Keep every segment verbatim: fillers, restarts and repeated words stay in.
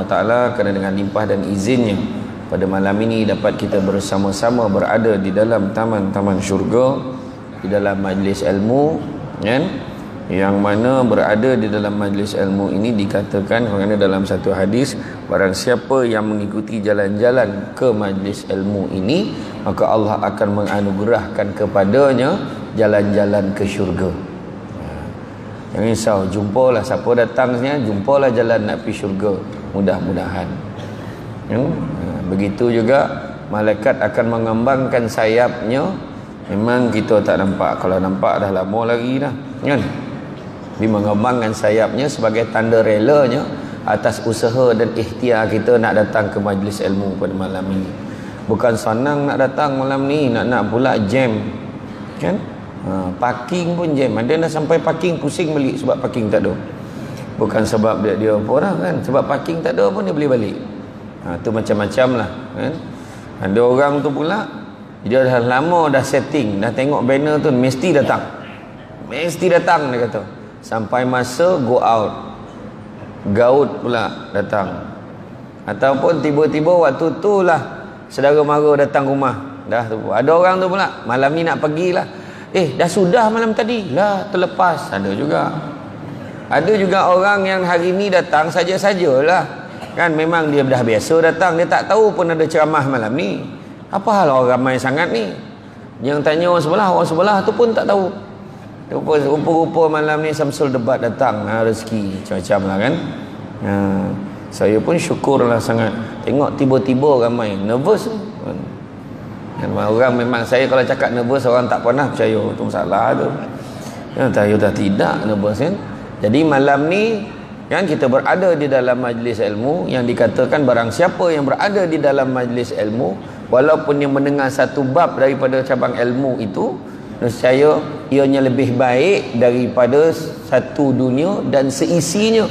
Taala kerana dengan limpah dan izinnya pada malam ini dapat kita bersama-sama berada di dalam taman-taman syurga, di dalam majlis ilmu, kan? Yang mana berada di dalam majlis ilmu ini dikatakan kerana dalam satu hadis, barang siapa yang mengikuti jalan-jalan ke majlis ilmu ini, maka Allah akan menganugerahkan kepadanya jalan-jalan ke syurga. Jangan risau, jumpalah siapa datangnya, jumpalah jalan nak pergi syurga, mudah-mudahan. Hmm? Begitu juga malaikat akan mengembangkan sayapnya. Memang kita tak nampak, kalau nampak dah lama lagi dah, kan? Dia mengembangkan sayapnya sebagai tanda relanya atas usaha dan ikhtiar kita nak datang ke majlis ilmu pada malam ini. Bukan senang nak datang malam ni, nak-nak pula jam, kan? Ha, parking pun jam. Ada dah sampai parking pusing balik sebab parking tak ada. Bukan sebab dia, dia apa dah, kan? Sebab parking tak ada pun dia boleh balik. Ha, tu macam-macam lah, kan? Ada orang tu pula dia dah lama dah setting, dah tengok banner tu mesti datang. Mesti datang dia kata. Sampai masa go out, gaut pula datang. Ataupun tiba-tiba waktu tu lah saudara mara datang rumah. Dah tu. Ada orang tu pula malam ni nak pergilah. Eh, dah sudah malam tadi lah, terlepas. Ada juga. Ada juga orang yang hari ni datang saja-sajalah, kan? Memang dia dah biasa datang, dia tak tahu pun ada ceramah malam ni. Apa hal orang ramai sangat ni? Yang tanya orang sebelah, orang sebelah tu pun tak tahu. Rupa-rupa malam ni Samsul Debat datang, ha, rezeki macam-macam lah, kan? Ha, saya pun syukurlah sangat tengok tiba-tiba ramai. Nervous kan? Orang memang, saya kalau cakap nervous orang tak pernah percaya, itu masalah tu. Ya, saya dah tidak nervous, kan? Jadi malam ni, kan, kita berada di dalam majlis ilmu yang dikatakan barang siapa yang berada di dalam majlis ilmu, walaupun dia mendengar satu bab daripada cabang ilmu itu, nescaya ianya lebih baik daripada satu dunia dan seisinya.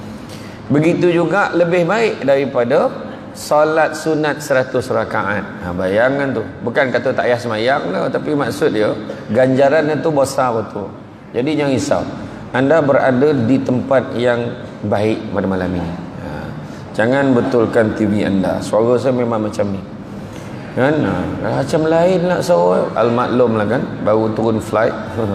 Begitu juga lebih baik daripada solat sunat seratus rakaat. Ha, bayangan tu. Bukan kata tak payah semayang lah, tapi maksud dia ganjarannya tu besar betul. Jadi jangan risau, anda berada di tempat yang baik pada malam ini. Ha, jangan betulkan T V anda. Suara saya memang macam ni, kan? Ha, macam lain lah suara. Al-maklum lah, kan? Baru turun flight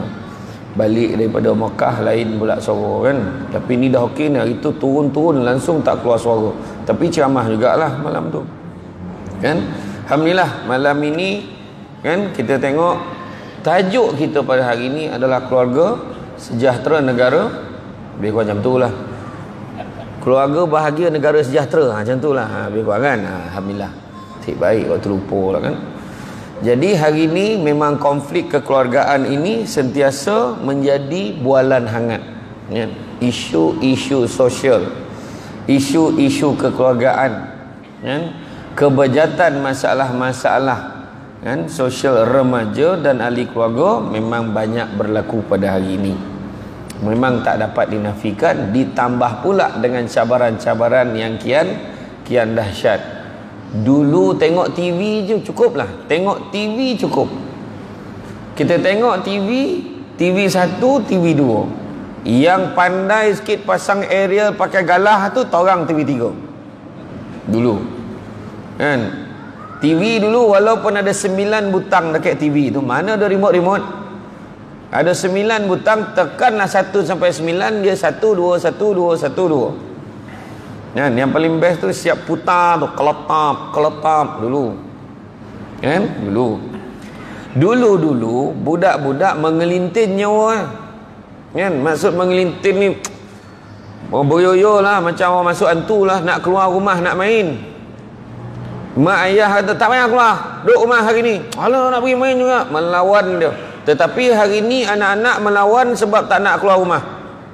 balik daripada Mekah, lain pula suara, kan? Tapi ni dah okey ni, hari tu turun-turun langsung tak keluar suara. Tapi ceramah jugalah malam tu, kan? Alhamdulillah malam ini, kan, kita tengok tajuk kita pada hari ini adalah keluarga sejahtera negara. Lebih kurang macam tu lah, keluarga bahagia negara sejahtera, ha, macam tu lah, ha, lebih kurang, kan? Ha, Alhamdulillah. Cik baik waktu lupa lah, kan? Jadi hari ini memang konflik kekeluargaan ini sentiasa menjadi bualan hangat, ya? Isu-isu sosial, isu-isu kekeluargaan, ya? Kebejatan masalah-masalah, kan, sosial remaja dan ahli keluarga memang banyak berlaku pada hari ini. Memang tak dapat dinafikan, ditambah pula dengan cabaran-cabaran yang kian kian dahsyat. Dulu tengok T V je cukuplah, tengok T V cukup. Kita tengok T V, T V satu, T V dua. Yang pandai sikit pasang aerial pakai galah tu torang T V tiga. Dulu, kan? T V dulu walaupun ada sembilan butang dekat T V tu, mana ada remote-remote? Ada sembilan butang, tekanlah satu sampai sembilan, dia satu, dua, satu, dua, satu, dua. Kan? Yang paling best tu siap putar tu, keletap, keletap dulu. Kan? Dulu. Dulu-dulu budak-budak mengelintin nyawa. Kan? Maksud mengelintin ni beryoyo lah, macam orang masuk hantu lah, nak keluar rumah nak main. Mak ayah kata tak payah keluar, duduk rumah hari ni. Alah, nak pergi main juga, melawan dia. Tetapi hari ni anak-anak melawan sebab tak nak keluar rumah.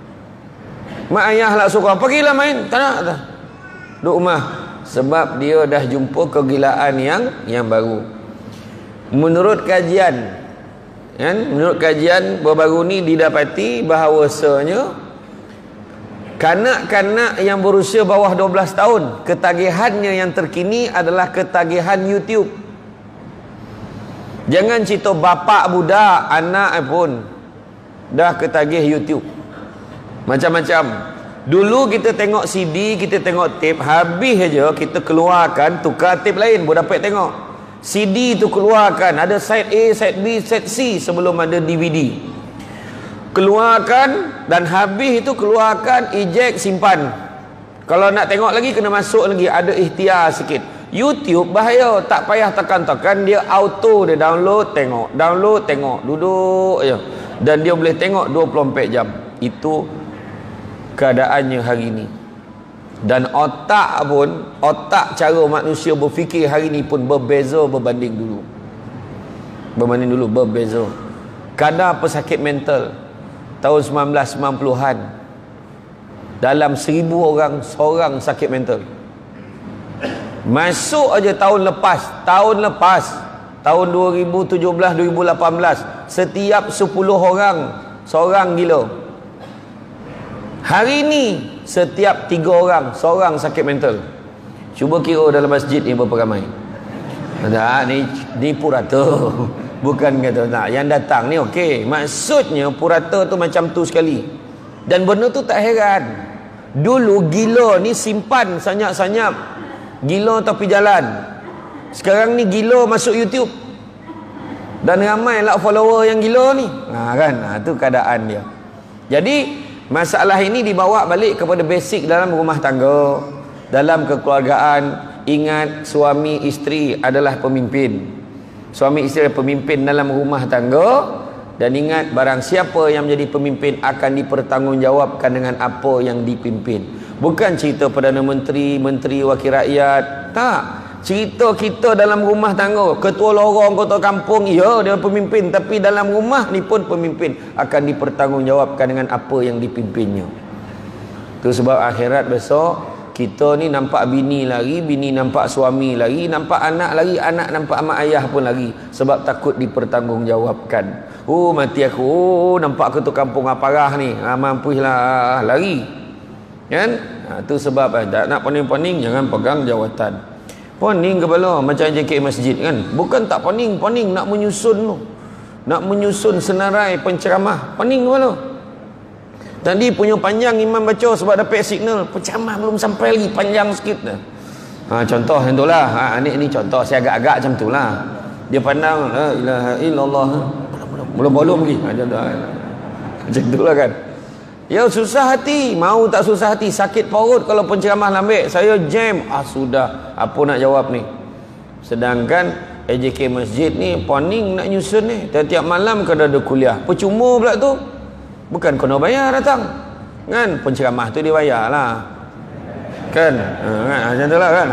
Mak ayah lah suruh, pergilah main, tak nak dah, duduk rumah. Sebab dia dah jumpa kegilaan yang yang baru. Menurut kajian, kan, menurut kajian baru-baru ni didapati bahawasanya kanak-kanak yang berusia bawah dua belas tahun, ketagihannya yang terkini adalah ketagihan YouTube. Jangan cerita bapak budak, anak pun dah ketagih YouTube. Macam-macam. Dulu kita tengok C D, kita tengok tape, habis aja kita keluarkan, tukar tape lain, baru dapat tengok. C D tu keluarkan, ada side A, side B, side C sebelum ada D V D. Keluarkan, dan habis itu keluarkan, eject, simpan. Kalau nak tengok lagi, kena masuk lagi, ada ikhtiar sikit. YouTube bahaya, tak payah tekan-tekan, dia auto, dia download, tengok, download, tengok, duduk aja. Dan dia boleh tengok dua puluh empat jam. Itu keadaannya hari ini. Dan otak pun, otak cara manusia berfikir hari ini pun berbeza berbanding dulu. Berbanding dulu, berbeza. Kadar pesakit mental tahun sembilan belas sembilan puluhan, dalam seribu orang, seorang sakit mental. Masuk aja tahun lepas, tahun lepas, tahun dua ribu tujuh belas dua ribu lapan belas, setiap sepuluh orang, seorang gila. Hari ini setiap tiga orang, seorang sakit mental. Cuba kira dalam masjid ni berapa ramai? Tak, ni ni purata. Bukan kata tak, yang datang ni okey. Maksudnya purata tu macam tu sekali. Dan benda tu tak heran. Dulu gila ni simpan sanyap-sanyap, gila tapi jalan. Sekarang ni gila masuk YouTube. Dan ramai lah follower yang gila ni. Ha kan? Ha, tu keadaan dia. Jadi masalah ini dibawa balik kepada basic dalam rumah tangga, dalam kekeluargaan. Ingat, suami isteri adalah pemimpin. Suami isteri adalah pemimpin dalam rumah tangga. Dan ingat, barang siapa yang menjadi pemimpin akan dipertanggungjawabkan dengan apa yang dipimpin. Bukan cerita Perdana Menteri, Menteri Wakil Rakyat. Tak. Cerita kita dalam rumah tangga. Ketua lorong kota kampung, ya dia pemimpin. Tapi dalam rumah ni pun pemimpin akan dipertanggungjawabkan dengan apa yang dipimpinnya. Itu sebab akhirat besok, kita ni nampak bini lari, bini nampak suami lari, nampak anak lari, anak nampak mak ayah pun lari. Sebab takut dipertanggungjawabkan. Oh mati aku, oh nampak ketua kampung aparah ni, ha, mampulah lari. Kan? Ha, tu sebab eh, tak nak poning-poning, jangan pegang jawatan. Poning kepala macam J K masjid kan. Bukan tak poning, poning nak menyusun tu. Nak menyusun senarai penceramah, poning kepala. Tadi punya panjang imam baca sebab dapat signal, penceramah belum sampai lagi, panjang sikit dah. Ha, contoh yang itulah. Ha, ni ni contoh saya agak-agak macam itulah. Dia pandang la ilaha illallah. Belum-belum lagi. Ha, contoh. Macam itulah kan. Ya susah hati, mau tak susah hati, sakit perut kalau penceramah lambik, saya jam, ah sudah, apa nak jawab ni. Sedangkan A J K masjid ni poning nak nyusun ni, tiap-tiap malam kena ada kuliah, percuma pula tu. Bukan kena bayar datang. Kan penceramah tu dia bayar lah. Kan? Ha, kan? Macam itulah kan.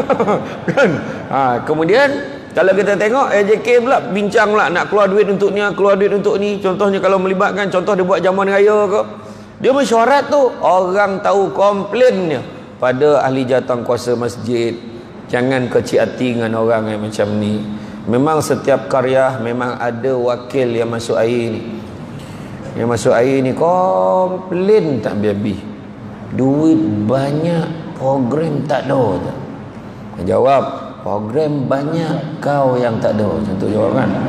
Kan? Ha, kemudian kalau kita tengok A J K pula bincang pula nak keluar duit untuk ni, keluar duit untuk ni. Contohnya kalau melibatkan, contoh dia buat jamuan raya ke, dia mesyuarat tu, orang tahu komplainnya pada ahli jawatan kuasa masjid. Jangan kecil hati dengan orang yang macam ni. Memang setiap karya memang ada wakil yang masuk air ni. Yang masuk air ni komplain tak habis-habis. Duit banyak, program tak ada. Dia jawab, program banyak, kau yang tak ada. Macam tu jawab kan.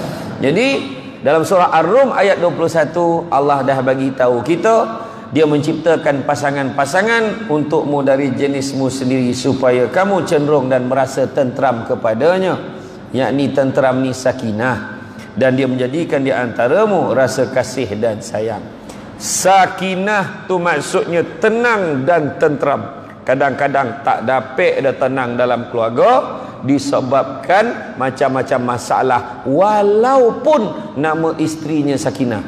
Jadi dalam surah Ar-Rum ayat dua puluh satu, Allah dah bagi tahu kita, dia menciptakan pasangan-pasangan untukmu dari jenismu sendiri supaya kamu cenderung dan merasa tentram kepadanya, yakni tentram ni sakinah, dan dia menjadikan di antaramu rasa kasih dan sayang. Sakinah tu maksudnya tenang dan tentram. Kadang-kadang tak dapat ada tenang dalam keluarga disebabkan macam-macam masalah walaupun nama isterinya Sakinah.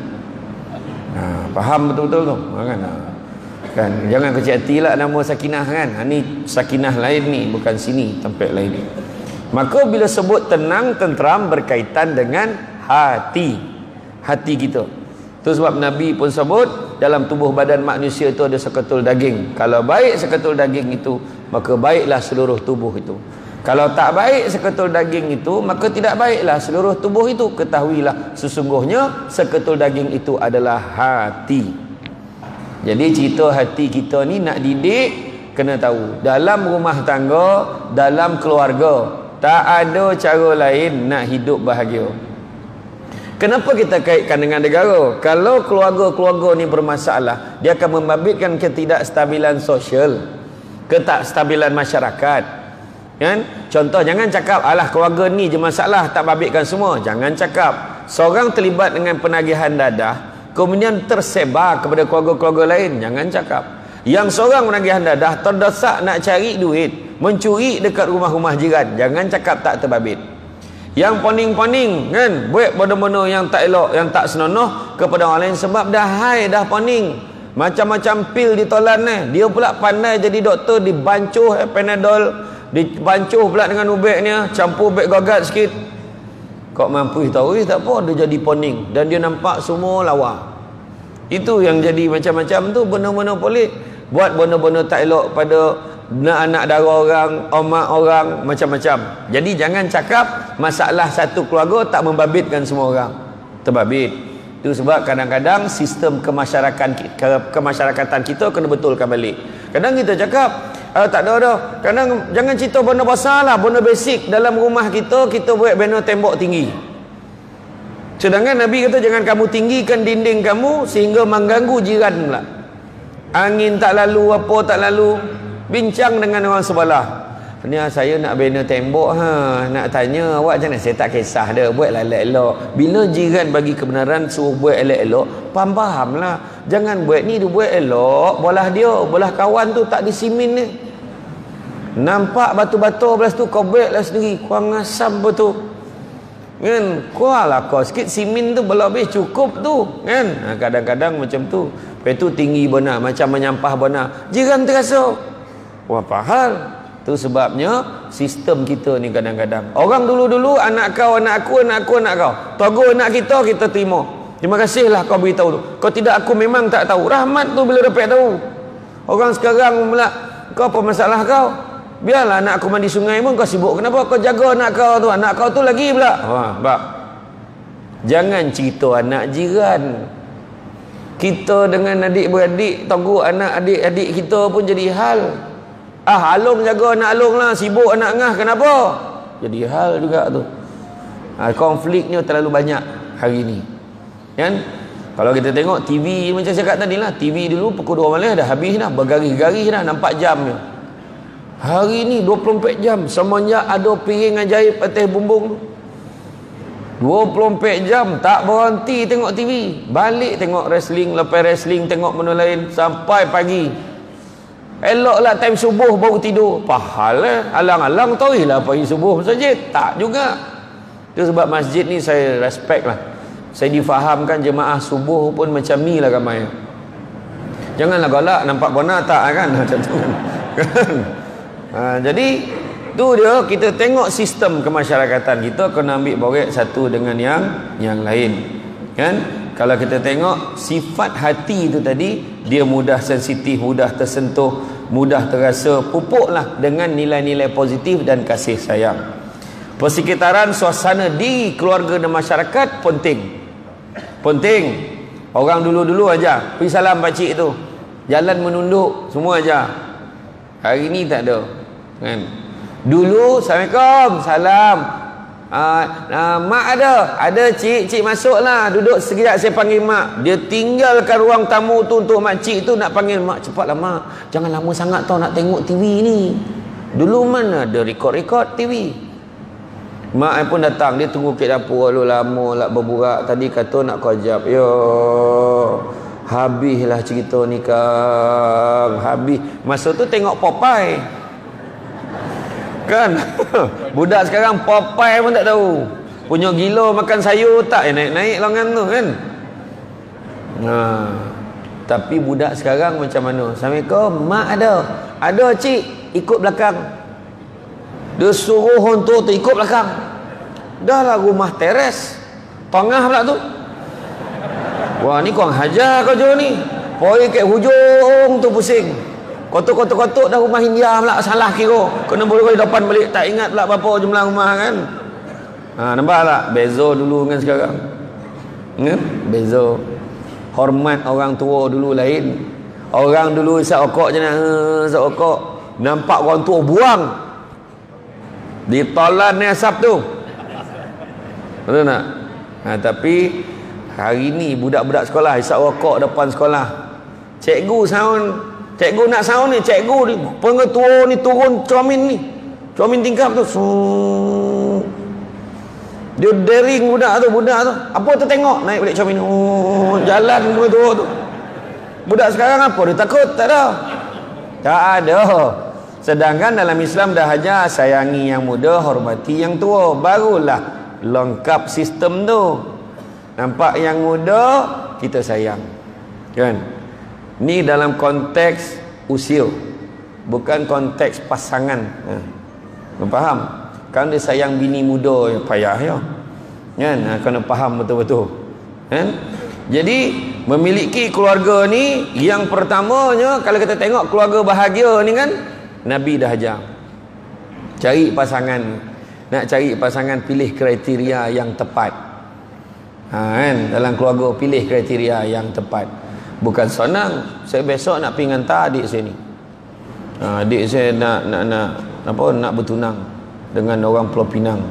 Ha, faham betul-betul tu? Ha, kan? Ha. Kan jangan kecil hatilah nama Sakinah kan. Ha, ni Sakinah lain ni, bukan sini, tempat lain ni. Maka bila sebut tenang, tentram berkaitan dengan hati. Hati kita. Itu sebab Nabi pun sebut dalam tubuh badan manusia itu ada seketul daging. Kalau baik seketul daging itu, maka baiklah seluruh tubuh itu. Kalau tak baik seketul daging itu, maka tidak baiklah seluruh tubuh itu. Ketahuilah sesungguhnya seketul daging itu adalah hati. Jadi cerita hati kita ni nak didik, kena tahu dalam rumah tangga, dalam keluarga, tak ada cara lain nak hidup bahagia. Kenapa kita kaitkan dengan negara? Kalau keluarga-keluarga ni bermasalah, dia akan membabitkan ketidakstabilan sosial, ketidakstabilan masyarakat. Kan? Contoh, jangan cakap alah keluarga ni je masalah, tak babitkan semua. Jangan cakap. Seorang terlibat dengan penagihan dadah, kemudian tersebar kepada keluarga-keluarga lain. Jangan cakap. Yang seorang penagihan dadah terdesak nak cari duit, mencuri dekat rumah-rumah jiran. Jangan cakap tak terbabit. Yang poning-poning kan, buat benda-benda yang tak elok, yang tak senonoh kepada orang lain sebab dah high, dah poning. Macam-macam pil ditolan ni. Dia pula pandai jadi doktor, dibancuh eh, Panadol, dibancuh pula dengan ubeknya, campur ubek gagat sikit. Kau mampu tahu, eh, tak apa, dia jadi poning dan dia nampak semua lawa. Itu yang jadi macam-macam tu, benda-benda pelik. Buat benda-benda tak elok pada anak dara orang, omak orang, macam-macam. Jadi jangan cakap masalah satu keluarga tak membabitkan semua orang. Terbabit. Itu sebab kadang-kadang sistem kemasyarakatan ke, kemasyarakatan kita kena betulkan balik. Kadang kita cakap ah, tak ada dah. Kadang jangan cerita benda besar lah, benda basic dalam rumah kita, kita buat banner tembok tinggi. Sedangkan Nabi kata jangan kamu tinggikan dinding kamu sehingga mengganggu jiran pula. Angin tak lalu, apa tak lalu. Bincang dengan orang sebelah. Ni saya nak bina tembok ha, nak tanya awak macam mana? Saya tak kisah dah, buatlah elok-elok. Bila jiran bagi kebenaran suruh buat elok-elok, faham-fahamlah. Jangan buat ni dia buat elok, belah dia, belah kawan tu tak disimin ni. Nampak batu-batu belah tu kau buatlah sendiri, kau ngasam betul. Kan? Kualah kau sikit simin tu belah habis cukup tu, kan? Kadang-kadang macam tu. Lepas tu tinggi benar, macam menyampah benar. Jiran terasa. Wah, pahal. Tu sebabnya sistem kita ni kadang-kadang. Orang dulu-dulu anak kau, anak aku, anak aku, anak kau. Togo anak kita, kita terima. Terima kasihlah kau beritahu tu. Kau tidak, aku memang tak tahu. Rahmat tu bila dapat tahu. Orang sekarang pula, kau apa masalah kau? Biarlah anak aku mandi sungai pun kau sibuk. Kenapa kau jaga anak kau tu? Anak kau tu lagi pula. Wah, bab. Jangan cerita anak jiran. Kita dengan adik-beradik, togo anak adik-adik kita pun jadi hal. Ah, Along jaga anak Along lah, sibuk anak ngah, kenapa? Jadi hal juga tu. Ha, konfliknya terlalu banyak hari ni. Kan? Kalau kita tengok T V macam saya kata tadi lah, T V dulu pukul dua malam dah habis dah, bergaris-garis dah, nampak jamnya. Hari ni dua puluh empat jam, semenjak ada piring ajaib atas bumbung tu. dua puluh empat jam tak berhenti tengok T V. Balik tengok wrestling, lepas wrestling tengok benda lain sampai pagi. Eloklah time subuh baru tidur. Pahal eh, alang-alang tahulah pagi subuh masjid. Tak juga. Itu sebab masjid ni saya respect lah. Saya difahamkan jemaah subuh pun macam ni lah ramai. Janganlah galak, nampak benar tak kan? Macam tu kan. Ha, jadi tu dia, kita tengok sistem kemasyarakatan kita kena ambil borek satu dengan yang yang lain. Kan? Kalau kita tengok sifat hati itu tadi, dia mudah sensitif, mudah tersentuh, mudah terasa, pupuklah dengan nilai-nilai positif dan kasih sayang. Persekitaran suasana di keluarga dan masyarakat penting. Penting. Orang dulu-dulu aja pergi salam pakcik tu, jalan menunduk semua aja. Hari ni tak ada. Kan? Dulu Assalamualaikum, salam. Uh, uh, mak ada, ada cik, cik masuklah, duduk sekejap saya panggil mak. Dia tinggalkan ruang tamu tu untuk mak cik tu nak panggil mak. Cepatlah mak, jangan lama sangat tau nak tengok T V ni. Dulu mana ada rekod-rekod T V. Mak pun datang, dia tunggu kat dapur lalu lama lah berburak. Tadi kata nak kojab. Yo, habislah cerita ni Kang. Habis. Masa tu tengok Popeye. Kan? Budak sekarang Popeye pun tak tahu. Punya gila makan sayur tak, eh, naik-naik longan tu kan. Nah, tapi budak sekarang macam mana? Assalamualaikum, mak ada. Ada cik, ikut belakang. Dia suruh untuk tu ikut belakang. Dah lah rumah teres, tengah pula tu. Wah, ni kurang hajar kau jo ni. Poi kat hujung tu pusing. Kotok-kotok-kotok dah rumah India pula, salah kira. Kena boleh depan balik, tak ingat pula berapa jumlah rumah kan. Ha, nampak tak? Beza dulu dengan sekarang. Ya? Beza. Hormat orang tua dulu lain. Orang dulu isap okok je nak, isap okok. Nampak orang tua buang. Ditolan ni asap tu. Betul tak? Ha, tapi hari ni budak-budak sekolah hisap rokok depan sekolah. Cikgu sound, cikgu nak sound ni, cikgu ni, pengetua ni turun cermin ni. Cermin tingkap tu. Suuuh. Dia daring budak tu, budak tu. Apa tu tengok naik balik cermin. Oh, jalan tu tu. Budak sekarang apa? Dia takut? Tak ada. Tak ada. Sedangkan dalam Islam dah ajar sayangi yang muda, hormati yang tua. Barulah lengkap sistem tu. Nampak yang muda kita sayang, kan? Ni dalam konteks usia, bukan konteks pasangan. Ha. Faham? Kan dia sayang bini muda, ya payah ya. Kan? Ha, kena faham betul-betul. Kan? Jadi memiliki keluarga ni, yang pertamanya kalau kita tengok keluarga bahagia ni kan, Nabi dah ajar. Cari pasangan, nak cari pasangan pilih kriteria yang tepat. Ha, kan? Dalam keluarga pilih kriteria yang tepat. Bukan senang. Saya besok nak pergi hantar adik saya ni. Ha, adik saya nak nak nak apa nak bertunang dengan orang Pulau Pinang.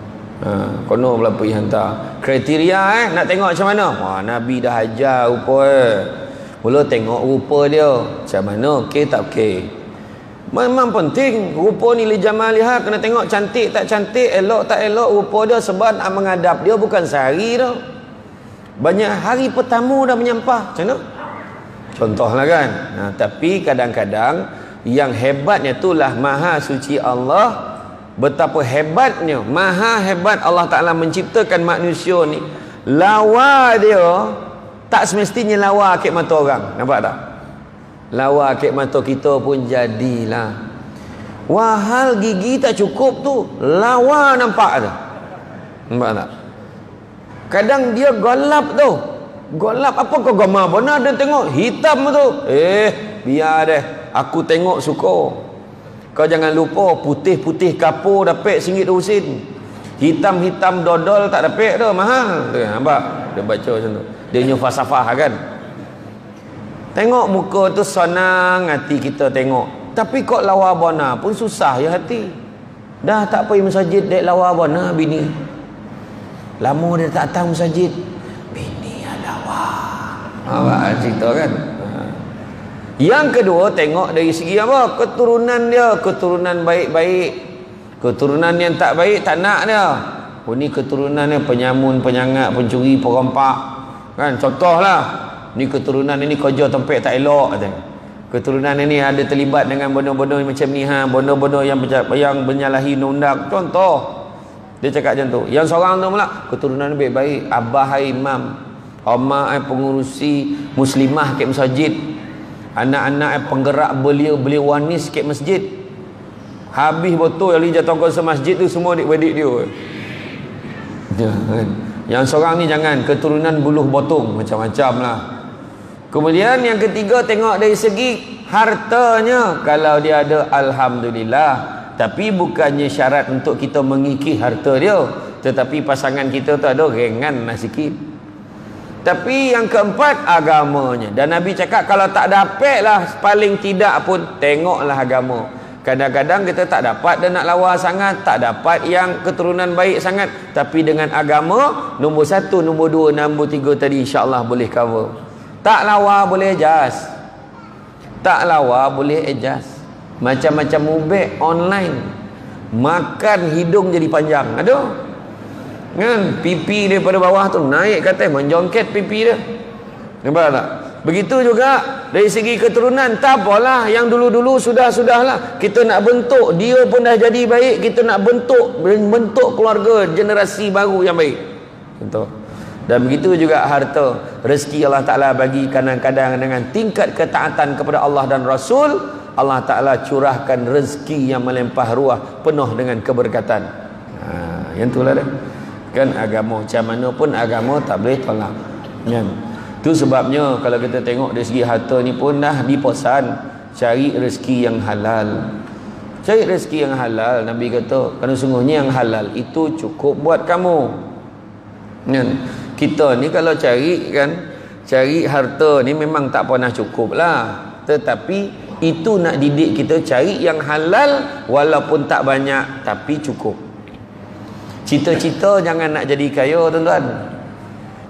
Ha, kono pula pergi hantar. Kriteria eh nak tengok macam mana? Wah, Nabi dah ajar rupa eh. Mula tengok rupa dia. Macam mana? Okey tak okey? Memang penting rupa ni li jamal lihat, kena tengok cantik tak cantik, elok tak elok rupa dia, sebab nak menghadap dia bukan sehari dah. Banyak hari pertama dah menyampah. Macam mana? Contohlah kan. Nah, tapi kadang-kadang yang hebatnya itulah Maha Suci Allah. Betapa hebatnya, maha hebat Allah Ta'ala menciptakan manusia ni. Lawa dia tak semestinya lawa akik mata orang. Nampak tak? Lawa akik mata kita pun jadilah. Wahal gigi tak cukup tu, lawa nampak tu. Nampak tak? Kadang dia golap tu. Golap apa kau gambar? Benar dia tengok hitam tu. Eh, biar deh. Aku tengok suka. Kau jangan lupa putih-putih kapur dapat singgit dua sen. Hitam-hitam dodol tak dapat dah, mahal. Dia nampak? Dia baca macam tu. Dia punya falsafah kan. Tengok muka tu senang hati kita tengok. Tapi kok lawa bona pun susah ya hati. Dah tak pergi masjid dek lawa bona bini. Lama dia tak datang masjid. Bini lawa. Awak cerita kan? Yang kedua, tengok dari segi apa? Keturunan dia, keturunan baik-baik. Keturunan yang tak baik tak nak dia. Oh ni keturunan dia penyamun, penyangat, pencuri, perompak. Kan contohlah. Ni keturunan ini kerja tempat tak elok katanya. Keturunan ini ada terlibat dengan benda-benda macam ni ha, benda-benda yang yang menyalahi undang-undang. Contoh. Dia cakap macam tu. Yang seorang tu pula keturunan baik-baik, abah imam, mak pengurusi muslimah kat masjid. Anak-anak penggerak belia-belia wanis sikit masjid. Habis betul yang dia tongkol semasjid tu semua adik-adik dia. Jangan. Yang seorang ni jangan keturunan buluh botong macam-macam lah. Kemudian yang ketiga tengok dari segi hartanya. Kalau dia ada alhamdulillah. Tapi bukannya syarat untuk kita mengikis harta dia. Tetapi pasangan kita tu ada ringan lah sikit. Tapi yang keempat agamanya. Dan Nabi cakap kalau tak dapat lah paling tidak pun tengoklah agama. Kadang-kadang kita tak dapat dan nak lawa sangat, tak dapat yang keturunan baik sangat, tapi dengan agama nombor satu, nombor dua, nombor tiga tadi insya-Allah boleh cover. Tak lawa boleh adjust. Tak lawa boleh adjust. Macam-macam ubek online. Makan hidung jadi panjang. Ada? Kan pipi daripada bawah tu naik ke atas menjongket pipi dia. Nampak tak? Begitu juga dari segi keturunan, tak apalah yang dulu-dulu sudah-sudahlah. Kita nak bentuk, dia pun dah jadi baik, kita nak bentuk bentuk keluarga generasi baru yang baik. Contoh. Dan begitu juga harta, rezeki Allah Taala bagi kadang-kadang dengan tingkat ketaatan kepada Allah dan Rasul, Allah Taala curahkan rezeki yang melimpah ruah penuh dengan keberkatan. Ha, yang itulah dia. Kan agama macam mana pun agama tak boleh tolak. Kan? Itu sebabnya kalau kita tengok dari segi harta ni pun dah dipesan cari rezeki yang halal. Cari rezeki yang halal, Nabi kata, kerana sungguhnya yang halal itu cukup buat kamu. Kan? Kita ni kalau cari kan, cari harta ni memang tak pernah cukup lah. Tetapi itu nak didik kita cari yang halal walaupun tak banyak tapi cukup. Cita-cita jangan nak jadi kaya tuan-tuan.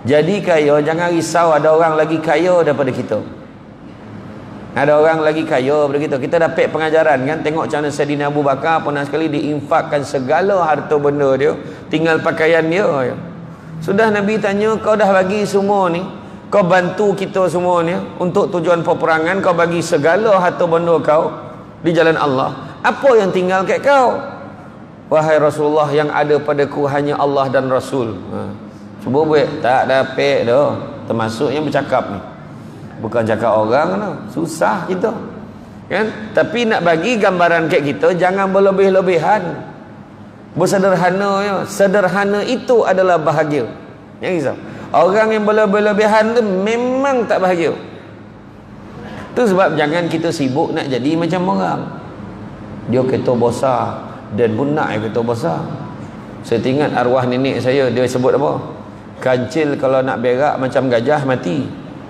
Jadi kaya, jangan risau ada orang lagi kaya daripada kita. Ada orang lagi kaya daripada kita. Kita dapat pengajaran kan, tengok macam mana Saidina Abu Bakar pernah sekali diinfakkan segala harta benda dia, tinggal pakaian dia. Sudah Nabi tanya, kau dah bagi semua ni, kau bantu kita semua ni untuk tujuan peperangan, kau bagi segala harta benda kau di jalan Allah, apa yang tinggal kat kau? Wahai Rasulullah, yang ada padaku hanya Allah dan Rasul. Ha. Cuba buat, tak dapat dah. Termasuk yang bercakap ni, bukan cakap orang no. Susah kita kan. Tapi nak bagi gambaran kat kita, jangan berlebih-lebihan, bersederhana ya. Sederhana itu adalah bahagia. Yang risau orang yang berlebih-lebihan tu memang tak bahagia. Tu sebab jangan kita sibuk nak jadi macam orang. Dia kereta besar dan pun nak kereta besar. Saya ingat arwah nenek saya, dia sebut apa? Kancil kalau nak berak macam gajah mati.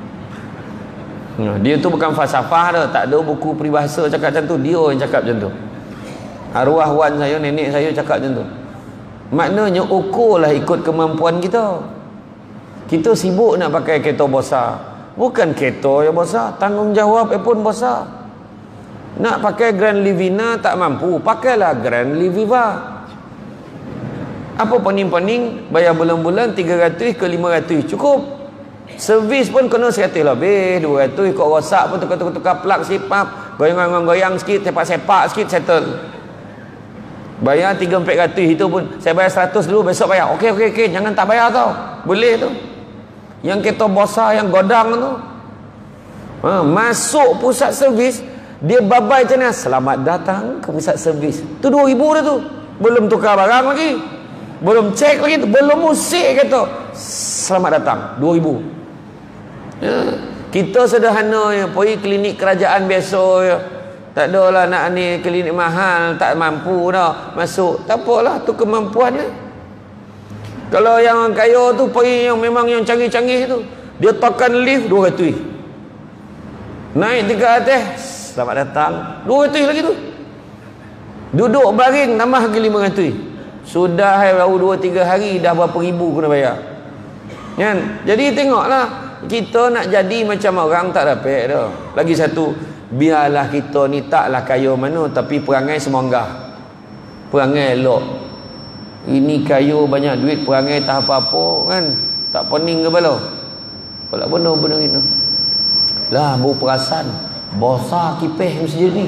Dia tu bukan falsafah dah, tak ada buku peribahasa cakap macam tu, dia yang cakap macam tu. Arwah wan saya, nenek saya cakap macam tu. Maknanya ukurlah ikut kemampuan kita. Kita sibuk nak pakai kereta besar, bukan kereta yang besar, tanggungjawab pun besar. Nak pakai Grand Livina tak mampu, pakailah Grand Liviva. Apa pening-pening bayar bulan-bulan tiga ratus ke lima ratus cukup. Servis pun kena seratus lebih, dua ratus. Kau rosak pun tukar-tukar plug sikit, pap, goyang-goyang sikit, sepak-sepak sikit, settle. Bayar tiga empat ratus, itu pun saya bayar seratus dulu, besok bayar. Okey okey okey, jangan tak bayar tau. Boleh tu. Yang kereta besar, yang godang tu. Ha, masuk pusat servis, dia babai macam ni, selamat datang ke pusat servis. Tu dua ribu dah tu. Belum tukar barang lagi, belum cek lagi, belum musik kata selamat datang, dua ribu. Ya. Kita sederhana ya, pergi klinik kerajaan biasa ya. Tak adalah nak ni klinik mahal, tak mampu dah masuk. Tak apalah, tu kemampuan dia. Kalau yang orang kaya tu pergi yang memang yang canggih-canggih tu, dia tekan lift dua ratus. Naik tingkat atas, selamat datang, dua ratus lagi tu. Duduk baring tambah lagi lima ratus. Sudah hai baru dua tiga hari dah berapa ribu kena bayar. Kan? Jadi tengoklah, kita nak jadi macam orang tak dapat dah. Lagi satu, biarlah kita ni taklah kaya mana, tapi perangai semonggah, perangai elok. Ini kaya banyak duit, perangai tak apa-apa kan, tak pening kepala. Kalau benda-benda itu lah, baru perasan besar kipeh mesti jadi.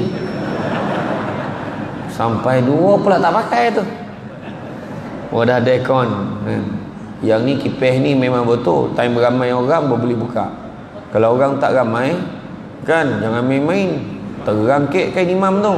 Sampai dua pula tak pakai tu. Oh dah ada akun kan? Yang ni kipeh ni memang betul, time ramai orang boleh buka. Kalau orang tak ramai kan, jangan main-main, terangkit kain imam tu.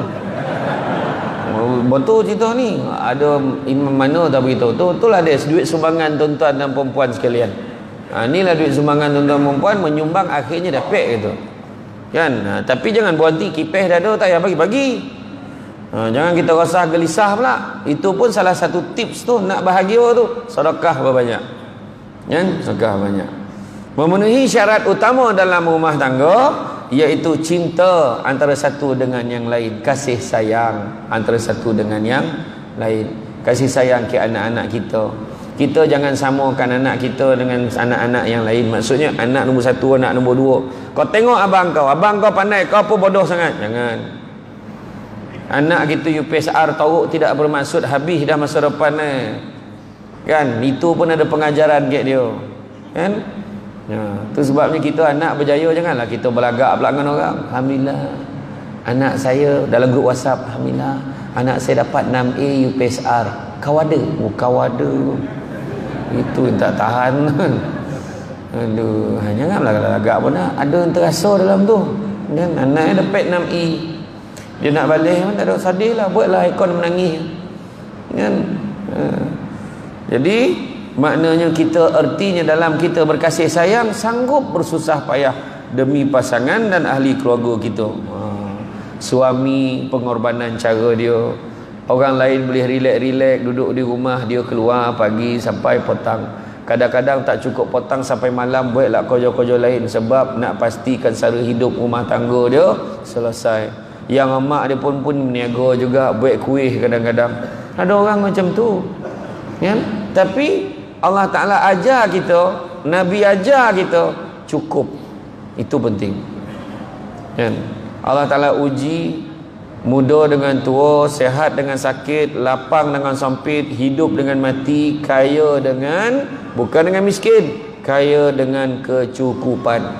Betul cerita ni. Ada imam mana tak beritahu tu, itulah dia duit sumbangan tuan-tuan dan perempuan sekalian. Ha, inilah duit sumbangan tuan-tuan dan perempuan, menyumbang akhirnya dapat gitu kan. Ha, tapi jangan berhenti kipeh dah ada, tak payah bagi-bagi. Ha, jangan kita rasa gelisah pula. Itu pun salah satu tips tu nak bahagia tu, sedekah berbanyak kan, sedekah banyak. Memenuhi syarat utama dalam rumah tangga, iaitu cinta antara satu dengan yang lain, kasih sayang antara satu dengan yang lain, kasih sayang ke anak-anak kita. Kita jangan samakan anak kita dengan anak-anak yang lain. Maksudnya anak nombor satu, anak nombor dua. Kau tengok abang kau, abang kau pandai, kau apa bodoh sangat. Jangan. Anak kita U P S R teruk tidak bermaksud habis dah masa depan eh. Kan, itu pun ada pengajaran kat dia kan. Ya, tu sebabnya kita anak berjaya, janganlah kita berlagak belakang orang. Alhamdulillah anak saya dalam grup WhatsApp, alhamdulillah anak saya dapat enam A U P S R. Kau ada? Oh, kau ada. Itu yang tak tahan. Aduh, janganlah lagak pun dah. Ada yang terasa dalam tu kan, anak dapat enam A, dia nak balik pun tak ada, sedih lah, buatlah ikon menangis kan. Ha. Jadi maknanya kita, ertinya dalam kita berkasih sayang, sanggup bersusah payah demi pasangan dan ahli keluarga kita. Ha. Suami pengorbanan cara dia, orang lain boleh relax-relax duduk di rumah, dia keluar pagi sampai petang. Kadang-kadang tak cukup petang sampai malam, buatlah kerja-kerja lain sebab nak pastikan sara hidup rumah tangga dia selesai. Yang emak dia pun pun meniaga juga, buat kuih kadang-kadang. Ada orang macam tu kan? Tapi Allah Ta'ala ajar kita Nabi ajar kita, cukup. Itu penting. Kan? Allah Ta'ala uji muda dengan tua, sehat dengan sakit, lapang dengan sempit, hidup dengan mati, kaya dengan, bukan dengan miskin, kaya dengan kecukupan.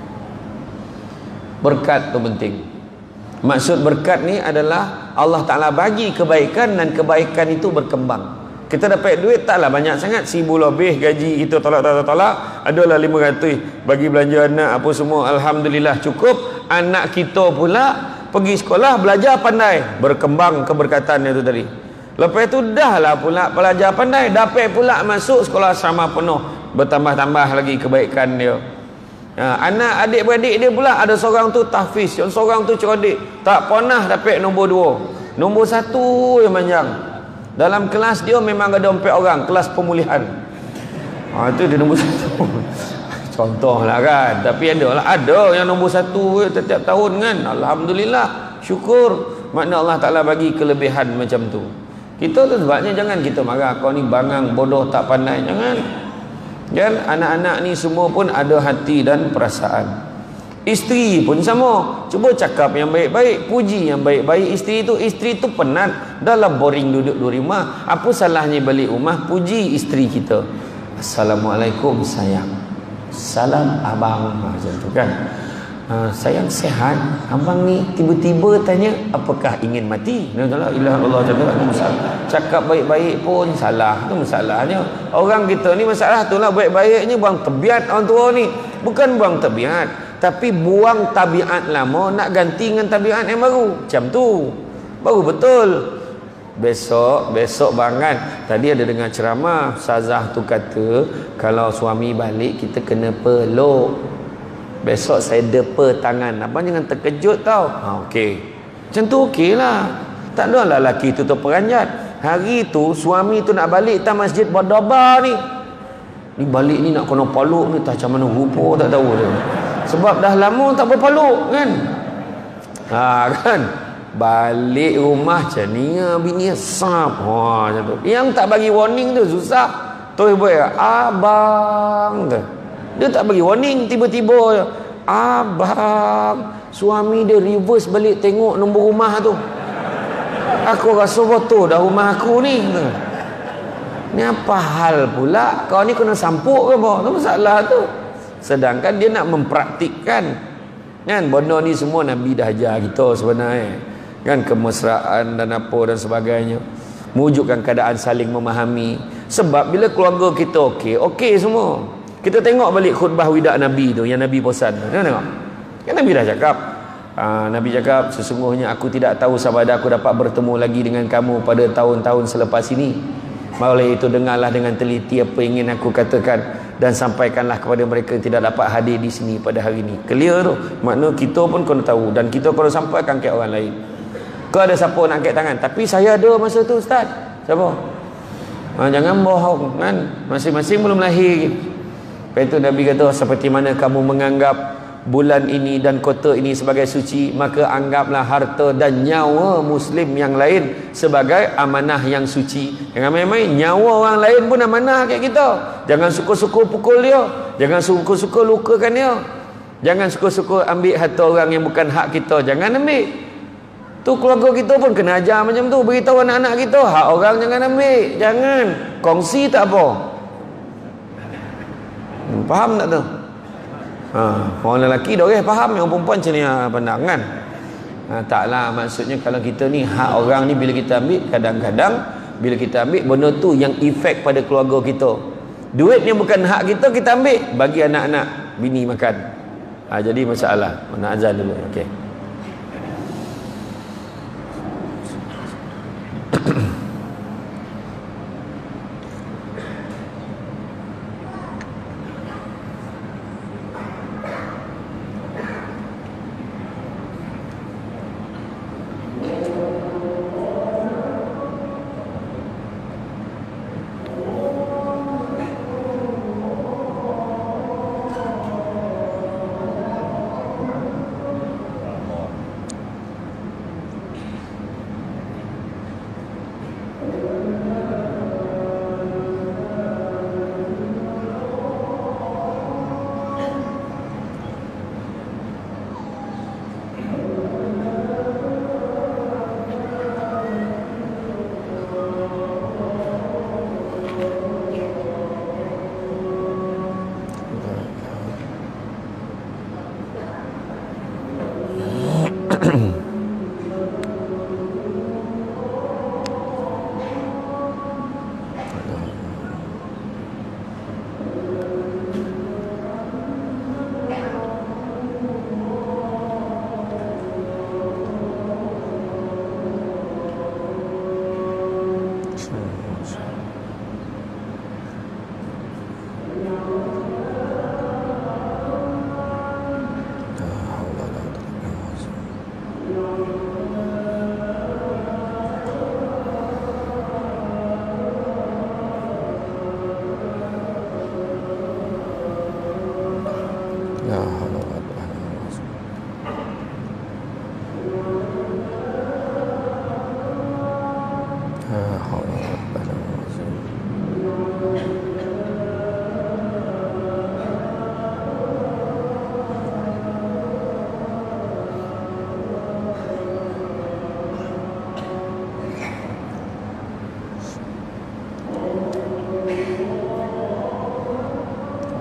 Berkat tu penting. Maksud berkat ni adalah Allah Ta'ala bagi kebaikan dan kebaikan itu berkembang. Kita dapat duit taklah banyak sangat, seribu lebih gaji kita tolak tolak tolak, adalah lima ratus bagi belanja anak apa semua, alhamdulillah cukup. Anak kita pula pergi sekolah belajar pandai, berkembang keberkatan itu tadi. Lepas tu dah lah pula belajar pandai, dapat pula masuk sekolah sama penuh, bertambah-tambah lagi kebaikan dia. Ha, anak adik-beradik dia pula ada seorang tu tahfiz, yang seorang tu cerdik, tak pernah dapat nombor dua, nombor satu yang panjang. Dalam kelas dia memang ada empat orang, kelas pemulihan. Ha, itu dia nombor satu. Contoh lah kan. Tapi ada lah, ada yang nombor satu setiap tahun kan. Alhamdulillah, syukur. Makna Allah Ta'ala bagi kelebihan macam tu. Kita tu sebabnya jangan kita marah, kau ni bangang, bodoh, tak pandai. Jangan. Dan anak-anak ni semua pun ada hati dan perasaan. Isteri pun sama. Cuba cakap yang baik-baik, puji yang baik-baik isteri tu. Isteri tu penat, dalam boring duduk di rumah. Apa salahnya balik rumah puji isteri kita? Assalamualaikum sayang, salam abang, macam tu kan. Uh, sayang sehat, abang ni tiba-tiba tanya apakah ingin mati. La ilaha illallah, cakap baik-baik pun salah. Tu masalahnya. Orang kita ni masalah tu lah, baik-baiknya buang tabiat orang tua ni. Bukan buang tabiat, tapi buang tabiat lama nak ganti dengan tabiat yang baru. Macam tu baru betul. Besok Besok bangan tadi ada dengar ceramah, Ustazah tu kata kalau suami balik kita kena peluk. Besok saya depa tangan. Abang jangan terkejut tau. Ha, okey. Macam tu okey lah. Tak ada lah lelaki tu terperanjat. Hari tu suami tu nak balik tak masjid Badabar ni. Ni balik ni nak kena peluk ni, tak macam mana rupa tak tahu dia. Sebab dah lama tak berpeluk kan. Ha kan. Balik rumah macam ni bini sap. Ha macam tu. Yang tak bagi warning tu susah. Tu buat abang tu. Dia tak bagi warning, tiba-tiba abang, suami dia reverse balik tengok nombor rumah tu. Aku rasa betul dah rumah aku ni. Ni apa hal pula? Kau ni kena sampuk ke apa? Tu masalah tu. Sedangkan dia nak mempraktikkan. Kan benda ni semua Nabi dah ajar kita sebenarnya. Kan kemesraan dan apa dan sebagainya. Mewujudkan keadaan saling memahami. Sebab bila keluarga kita okey, okey semua. Kita tengok balik khutbah widak Nabi tu, yang Nabi pesan. Tengok tengok. Kan Nabi dah cakap. Aa, Nabi cakap, sesungguhnya aku tidak tahu sama ada aku dapat bertemu lagi dengan kamu pada tahun-tahun selepas ini. Oleh itu dengarlah dengan teliti apa yang ingin aku katakan dan sampaikanlah kepada mereka yang tidak dapat hadir di sini pada hari ini. Clear tu. Makna kita pun kena tahu dan kita kena sampaikan ke orang lain. Kau ada siapa nak angkat tangan? Tapi saya ada masa tu Ustaz. Siapa? Ha, jangan bohong kan. Masing-masing belum lahir. Lepas itu Nabi kata, seperti mana kamu menganggap bulan ini dan kota ini sebagai suci, maka anggaplah harta dan nyawa muslim yang lain sebagai amanah yang suci. Jangan main-main, nyawa orang lain pun amanah kat kita. Jangan suka-suka pukul dia, jangan suka-suka lukakan dia, jangan suka-suka ambil harta orang yang bukan hak kita. Jangan ambil. Tu keluarga kita pun kena ajar macam tu. Beritahu anak-anak kita, hak orang jangan ambil. Jangan kongsi, tak apa. Hmm, faham tak tu? Ha, orang lelaki dah okay, faham. Yang perempuan macam ni pandang kan. Ha, taklah, maksudnya kalau kita ni hak orang ni bila kita ambil, kadang-kadang bila kita ambil benda tu yang efek pada keluarga kita. Duit yang bukan hak kita kita ambil bagi anak-anak bini makan. Ha, jadi masalah. Nak azan dulu. Okey.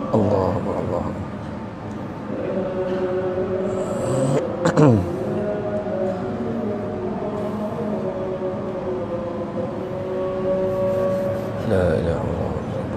Allah Allah. La ilaha illallah.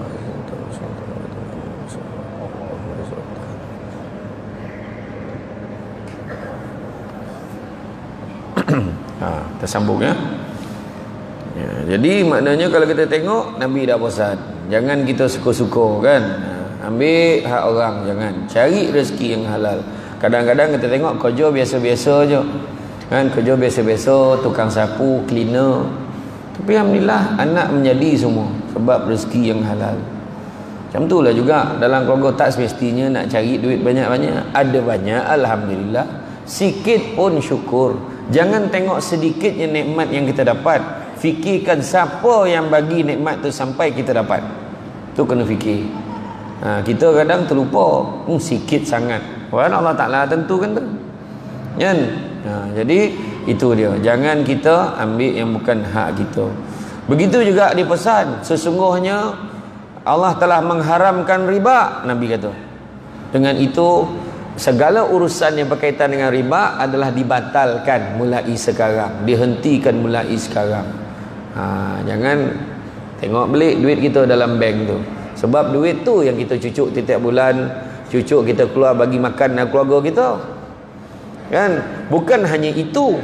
Ha, tersambung ya. Ya, jadi maknanya kalau kita tengok Nabi dah bosan. Jangan kita suka-suka kan. Ha, ambil hak orang, jangan. Cari rezeki yang halal. Kadang-kadang kita tengok kerja biasa-biasa je. Kan kerja biasa-biasa, tukang sapu, cleaner. Tapi alhamdulillah anak menjadi semua sebab rezeki yang halal. Macam itulah juga dalam keluarga tak semestinya nak cari duit banyak-banyak. Ada banyak alhamdulillah. Sikit pun syukur. Jangan tengok sedikitnya nikmat yang kita dapat. Fikirkan siapa yang bagi nikmat tu sampai kita dapat. Tu kena fikir. Ha, kita kadang terlupa. Hmm, sikit sangat. Walau Allah Ta'ala tentukan tu. Kan? Ha, jadi itu dia. Jangan kita ambil yang bukan hak kita. Begitu juga dipesan. Sesungguhnya Allah telah mengharamkan riba. Nabi kata. Dengan itu segala urusan yang berkaitan dengan riba adalah dibatalkan mulai sekarang, dihentikan mulai sekarang. Ha, jangan tengok belik duit kita dalam bank tu. Sebab duit tu yang kita cucuk setiap bulan, cucuk kita keluar bagi makan dan keluarga kita. Kan? Bukan hanya itu.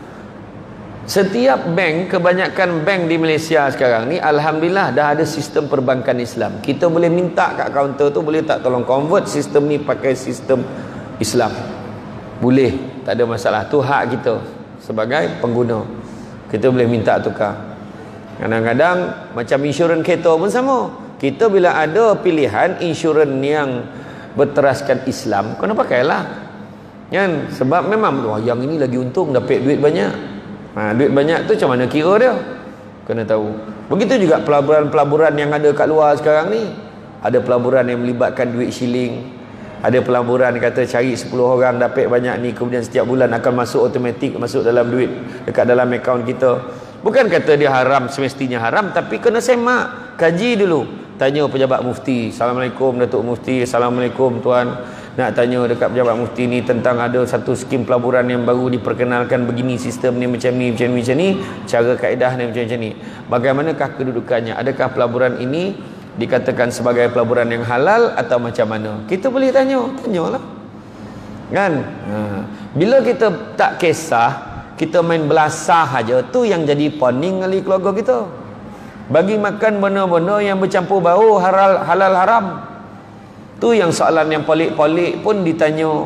Setiap bank, kebanyakan bank di Malaysia sekarang ni alhamdulillah dah ada sistem perbankan Islam. Kita boleh minta kat kaunter tu, boleh tak tolong convert sistem ni pakai sistem Islam. Boleh, tak ada masalah. Tu hak kita sebagai pengguna. Kita boleh minta tukar. Kadang-kadang macam insurans kereta pun sama. Kita bila ada pilihan insurans yang berteraskan Islam, kena pakailah. Kan? Sebab memang wah, yang ini lagi untung, dapat duit banyak. Ha, duit banyak tu macam mana kira dia? Kena tahu. Begitu juga pelaburan-pelaburan yang ada kat luar sekarang ni. Ada pelaburan yang melibatkan duit shilling. Ada pelaburan kata cari sepuluh orang dapat banyak ni, kemudian setiap bulan akan masuk automatik, masuk dalam duit dekat dalam akaun kita. Bukan kata dia haram, semestinya haram, tapi kena semak, kaji dulu. Tanya pejabat mufti. Assalamualaikum Datuk Mufti. Assalamualaikum tuan. Nak tanya dekat pejabat mufti ni tentang ada satu skim pelaburan yang baru diperkenalkan begini, sistem ni macam ni, macam ni, macam ni, cara kaedah ni macam, macam ni. Bagaimanakah kedudukannya? Adakah pelaburan ini dikatakan sebagai pelaburan yang halal atau macam mana? Kita boleh tanya, tanyalah. Kan? Ha. Bila kita tak kisah, kita main belasah aja, tu yang jadi poning kali keluarga kita. Bagi makan benda-benda yang bercampur bau halal, halal haram. Tu yang soalan yang polik-polik pun ditanya.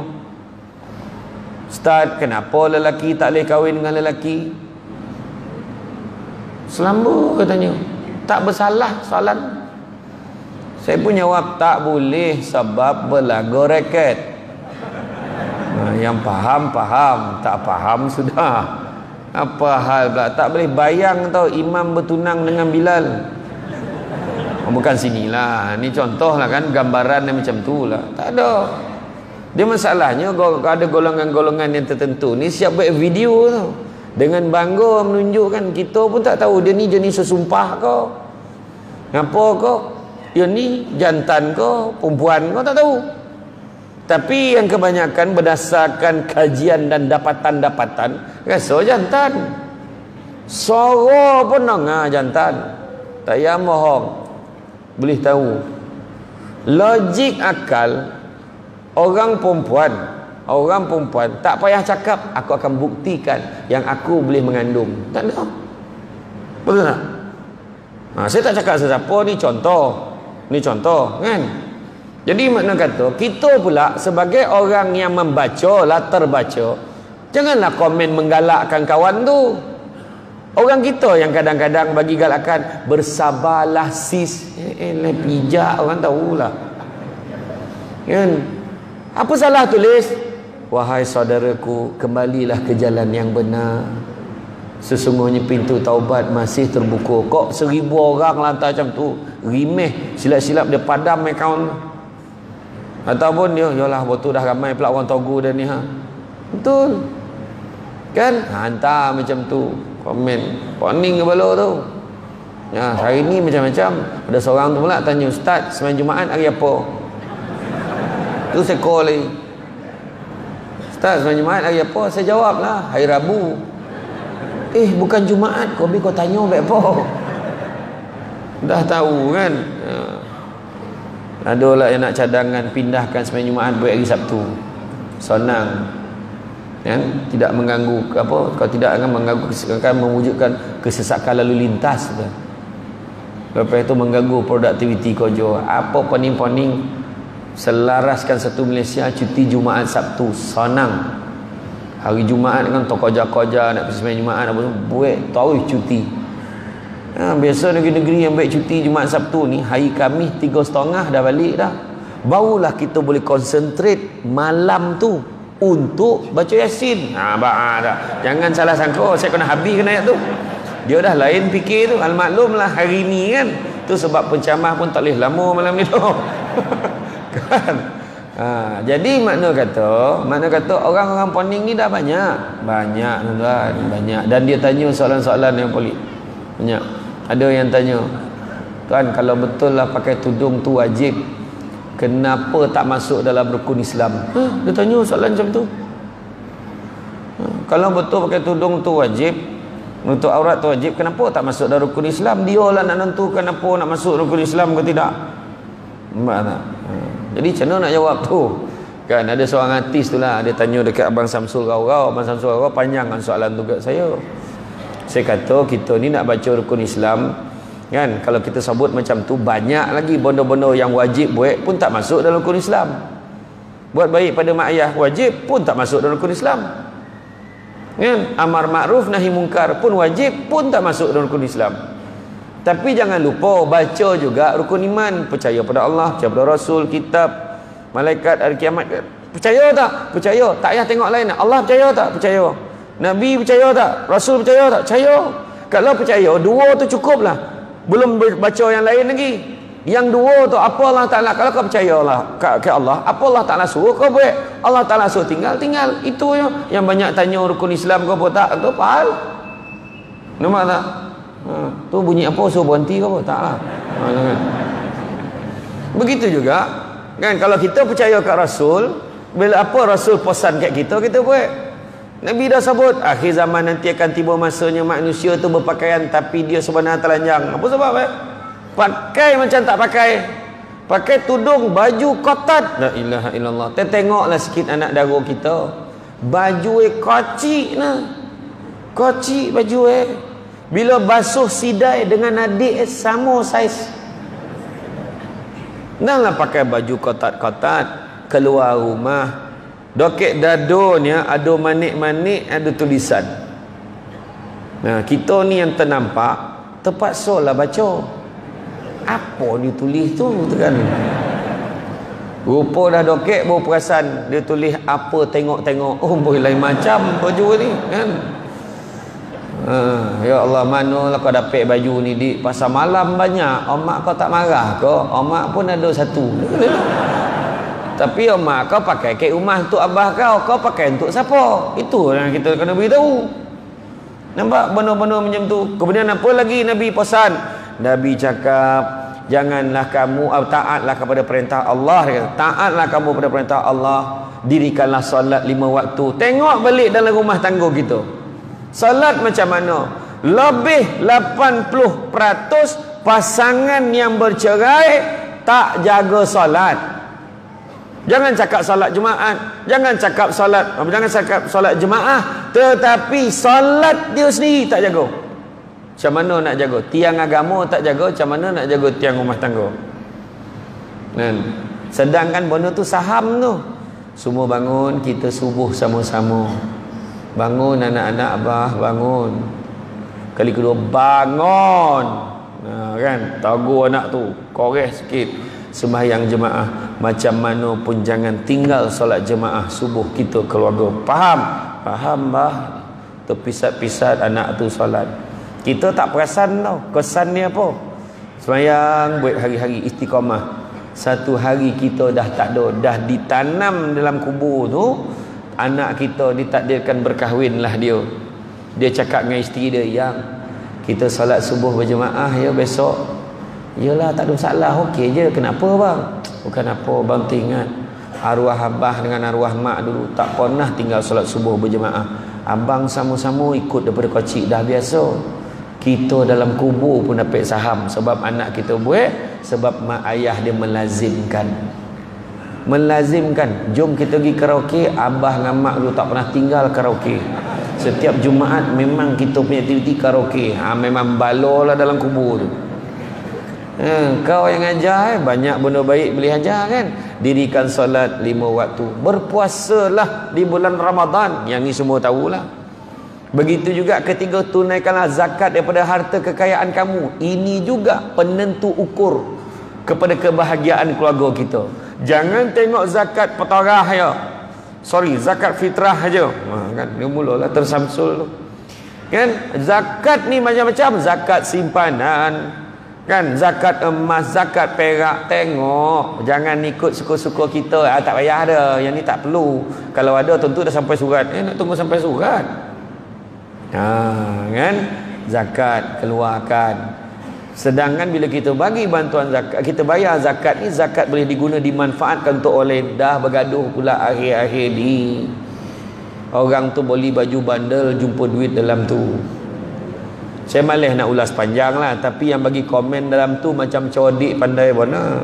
Ustaz, kenapa lelaki tak boleh kahwin dengan lelaki? Selamba katanya. Tak bersalah soalan. Saya pun jawab tak boleh sebab berlagu reket. Nah, yang faham faham, tak faham sudah. Apa hal pula? Tak boleh bayang tau imam bertunang dengan Bilal. Oh, bukan sinilah. Ni contoh lah kan, gambaran yang macam tu lah. Tak ada. Dia masalahnya ada golongan-golongan yang tertentu ni siap buat video tu. Dengan bangga menunjukkan, kita pun tak tahu dia ni jenis sesumpah ke. Ngapa ke? Dia ni jantan ke, perempuan ke, tak tahu. Tapi yang kebanyakan berdasarkan kajian dan dapatan-dapatan, rasa jantan. Suara pun nengah jantan. Tak payah bohong. Boleh tahu. Logik akal, orang perempuan, orang perempuan tak payah cakap, aku akan buktikan yang aku boleh mengandung. Tak ada. Betul tak? Ha, saya tak cakap sesiapa, ni contoh. Ni contoh kan. Jadi makna kata, kita pula sebagai orang yang membaca, latar baca, janganlah komen menggalakkan kawan tu. Orang kita yang kadang-kadang bagi galakan, bersabarlah sis. Eh, eh pijak orang tahulah. Kan? Apa salah tulis? Wahai saudaraku, kembalilah ke jalan yang benar. Sesungguhnya pintu taubat masih terbuka. Kok seribu orang lantar macam tu, rimeh, silap-silap dia padam akaun. Ataupun dia, yalah betul dah ramai pula orang togu dah ni ha. Betul. Kan? Hantar macam tu. Komen. Poning kepala tu. Ya, hari ni macam-macam. Ada seorang tu pula tanya, Ustaz, semain Jumaat hari apa? tu saya call lagi. Ustaz, sebenarnya Jumaat hari apa? Saya jawab lah, hari Rabu. Eh, bukan Jumaat, kau bi kau tanya baik apa? Dah tahu kan? Ada lah yang nak cadangan pindahkan sebenarnya Jumaat buat hari Sabtu. Senang. Kan? Tidak mengganggu apa? Kalau tidak akan mengganggu, akan mewujudkan kesesakan lalu lintas. Lepas itu mengganggu produktiviti kerja. Apa poning-poning selaraskan satu Malaysia cuti Jumaat Sabtu. Senang. Hari Jumaat kan tok koja-koja nak pergi sembahyang Jumaat apa semua buat tahu cuti. Ha, biasa negeri-negeri yang baik cuti Jumaat Sabtu ni hari Khamis tiga setengah dah balik dah. Barulah kita boleh konsentrate malam tu untuk baca Yasin. Ha bah dah. Jangan salah sangka saya kena habis kena ayat tu. Dia dah lain fikir tu. Al-maklumlah hari ni kan. Tu sebab pencamah pun tak boleh lama malam ni tu. Kan? Ha, jadi makna kata, makna kata orang-orang poning ni dah banyak. Banyak tuan, banyak. Dan dia tanya soalan-soalan yang pelik. Banyak. Ada yang tanya, tuan kalau betul lah pakai tudung tu wajib, kenapa tak masuk dalam rukun Islam? Ha, dia tanya soalan macam tu. Ha, kalau betul pakai tudung tu wajib, menutup aurat tu wajib, kenapa tak masuk dalam rukun Islam? Dia lah nak nentukan apa nak masuk rukun Islam ke tidak. Nampak tak? Ha. Jadi macam mana nak jawab tu? Kan ada seorang artis tu lah, dia tanya dekat Abang Samsul Rau-Rau. Abang Samsul Rau-Rau panjang kan soalan tu kat saya. Saya kata kita ni nak baca rukun Islam kan, kalau kita sebut macam tu banyak lagi benda-benda yang wajib buat pun tak masuk dalam rukun Islam. Buat baik pada mak ayah wajib pun tak masuk dalam rukun Islam. Kan? Amar ma'ruf nahi mungkar pun wajib pun tak masuk dalam rukun Islam. Tapi jangan lupa baca juga rukun iman, percaya pada Allah, percaya pada Rasul, kitab, malaikat, hari kiamat. Percaya tak? Percaya. Tak payah tengok lain. Allah percaya tak? Percaya. Nabi percaya tak? Rasul percaya tak? Percaya. Kalau percaya, dua tu cukup lah. Belum baca yang lain lagi. Yang dua tu apa Allah Ta'ala, kalau kau percaya lah ke Allah, apa Allah Ta'ala suruh kau buat. Allah Ta'ala suruh tinggal, tinggal. Itu yang, yang banyak tanya rukun Islam kau apa tak? Tu faham? Nampak tak? Ha, tu bunyi apa suruh berhenti ke apa? Tak lah. Ha, kan? Begitu juga kan, kalau kita percaya kat Rasul, bila apa Rasul pesan kat kita, kita buat. Nabi dah sebut akhir zaman nanti akan tiba masanya manusia tu berpakaian tapi dia sebenarnya telanjang. Apa sebab eh? Pakai macam tak pakai. Pakai tudung baju kotat. La ilaha illallah. Kita tengoklah sikit anak dara kita. Baju eh kocik nah. Kocik baju eh. Bila basuh sidai dengan adik eh, sama saiz. Janganlah pakai baju kotat-kotat keluar rumah. Dokek dadonya ada manik-manik, ada tulisan. Nah, kita ni yang ternampak terpaksa lah baca. Apa ditulis tu kan? Rupa dah dokek baru perasan dia tulis apa, tengok-tengok. Oh, boleh lain macam baju ni kan? Ha, ya Allah, manalah kau dapat baju ni di pasar malam banyak. Omak kau tak marah ke? Omak pun ada satu. Tapi omak kau pakai kat rumah untuk abah kau, kau pakai untuk siapa? Itu yang kita kena beritahu. Nampak benda-benda macam tu. Kemudian apa lagi Nabi pesan? Nabi cakap, janganlah kamu taatlah kepada perintah Allah. Dia kata, taatlah kamu kepada perintah Allah. Dirikanlah solat lima waktu. Tengok balik dalam rumah tangga kita. Salat macam mana? Lebih lapan puluh peratus pasangan yang bercerai tak jaga salat. Jangan cakap salat Jumaat, jangan cakap salat, jangan cakap salat jemaah, tetapi salat dia sendiri tak jaga. Macam mana nak jaga? Tiang agama tak jaga, macam mana nak jaga tiang rumah tangga? Kan? Sedangkan benda tu saham tu. Semua bangun, kita subuh sama-sama. Bangun anak-anak abah, bangun. Kali kedua bangun. Nah, kan? Tagu anak tu, koreh sikit. Sembahyang jemaah. Macam mana pun jangan tinggal solat jemaah subuh kita keluarga. Faham? Faham bah. Terpisat-pisat anak tu solat. Kita tak perasan tau. Kesan dia apa? Sembahyang buat hari-hari istiqamah. Satu hari kita dah tak ada, dah ditanam dalam kubur tu. Anak kita ditakdirkan berkahwin lah dia. Dia cakap dengan isteri dia, yang kita salat subuh berjemaah ya besok. Yalah, tak ada masalah, okey je. Kenapa bang? Bukan apa bang, ingat Arwah abah dengan arwah mak dulu tak pernah tinggal solat subuh berjemaah. Abang sama-sama ikut daripada kecil dah biasa. Kita dalam kubur pun dapat saham sebab anak kita buat, sebab mak ayah dia melazimkan. Melazimkan, jom kita pergi karaoke. Abah dengan mak dulu tak pernah tinggal karaoke. Setiap Jumaat memang kita punya aktiviti karaoke. Ha, memang balolah dalam kubur tu. Ha, kau yang ajar eh, banyak benda baik boleh ajar kan. Dirikan solat lima waktu, berpuasalah di bulan Ramadan, yang ni semua tahulah. Begitu juga ketiga, tunaikanlah zakat daripada harta kekayaan kamu. Ini juga penentu ukur kepada kebahagiaan keluarga kita. Jangan tengok zakat petarah ya, sorry zakat fitrah aja, ha, kan dia mulalah tersamsul tu kan. Zakat ni macam-macam, zakat simpanan kan, zakat emas, zakat perak. Tengok, jangan ikut suka-suka kita. Ah, tak payah ada, yang ni tak perlu. Kalau ada tentu dah sampai surat. Eh, nak tunggu sampai surat. Ha, kan? Zakat keluarkan. Sedangkan bila kita bagi bantuan zakat, kita bayar zakat ni, zakat boleh diguna, dimanfaatkan untuk oleh. Dah bergaduh pula akhir-akhir ni. Orang tu beli baju bandel, jumpa duit dalam tu. Saya malas nak ulas panjang lah, tapi yang bagi komen dalam tu macam codik pandai mana.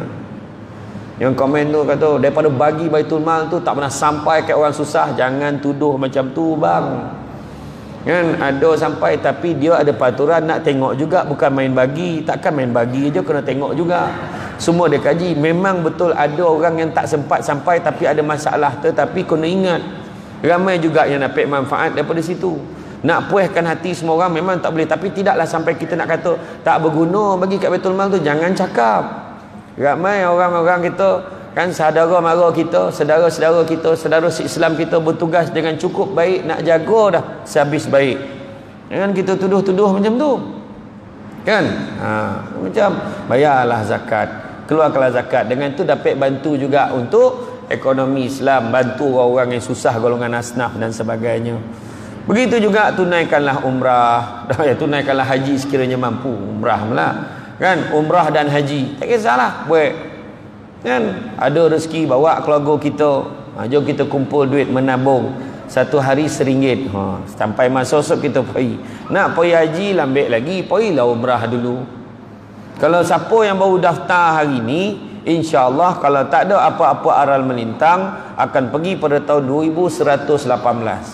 Yang komen tu kata, daripada bagi Baitul Mal tu tak pernah sampai ke orang susah. Jangan tuduh macam tu bang. Kan ada sampai, tapi dia ada peraturan nak tengok juga, bukan main bagi. Takkan main bagi je, kena tengok juga. Semua dia kaji. Memang betul ada orang yang tak sempat sampai tapi ada masalah, tetapi kena ingat ramai juga yang dapat manfaat daripada situ. Nak puaskan hati semua orang memang tak boleh, tapi tidaklah sampai kita nak kata tak berguna bagi kat Baitul Mal tu. Jangan cakap. Ramai orang-orang kita kan, saudara mara kita, saudara-saudara kita, saudara Islam kita bertugas dengan cukup baik, nak jaga dah sehabis baik. Jangan kita tuduh-tuduh macam tu kan. Ha, macam bayarlah zakat, keluarkanlah zakat. Dengan tu dapat bantu juga untuk ekonomi Islam, bantu orang-orang yang susah, golongan asnaf dan sebagainya. Begitu juga tunaikanlah umrah. Ya, tunaikanlah haji sekiranya mampu. Umrah malah kan, umrah dan haji tak kisahlah buat kan. Ada rezeki bawa keluarga kita, ha, jom kita kumpul duit menabung. Satu hari seringgit, ha, sampai masa esok kita pergi. Nak pergi haji lambat lagi, pergilah umrah dulu. Kalau siapa yang baru daftar hari ni, InsyaAllah kalau tak ada apa-apa aral melintang, akan pergi pada tahun dua ribu seratus lapan belas.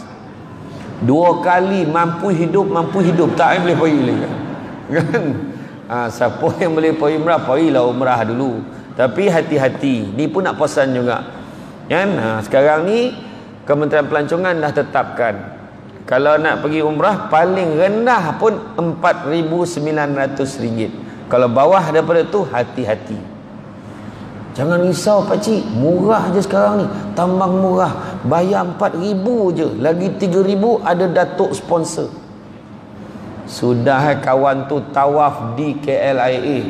Dua kali mampu hidup, mampu hidup tak boleh pergi lagi kan. Ha, siapa yang boleh pergi umrah, pergilah umrah dulu. Tapi hati-hati, ni pun nak pesan juga kan. Ha, sekarang ni Kementerian Pelancongan dah tetapkan, kalau nak pergi umrah paling rendah pun empat ribu sembilan ratus ringgit. Kalau bawah daripada tu, hati-hati. Jangan risau pakcik, murah je sekarang ni, tambang murah, bayar empat ribu je, lagi tiga ribu ada datuk sponsor. Sudah eh, kawan tu tawaf di K L I A,